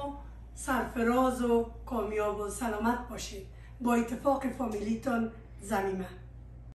سرفراز و کامیاب و سلامت باشید. با اتفاق فامیلیتان زمینه.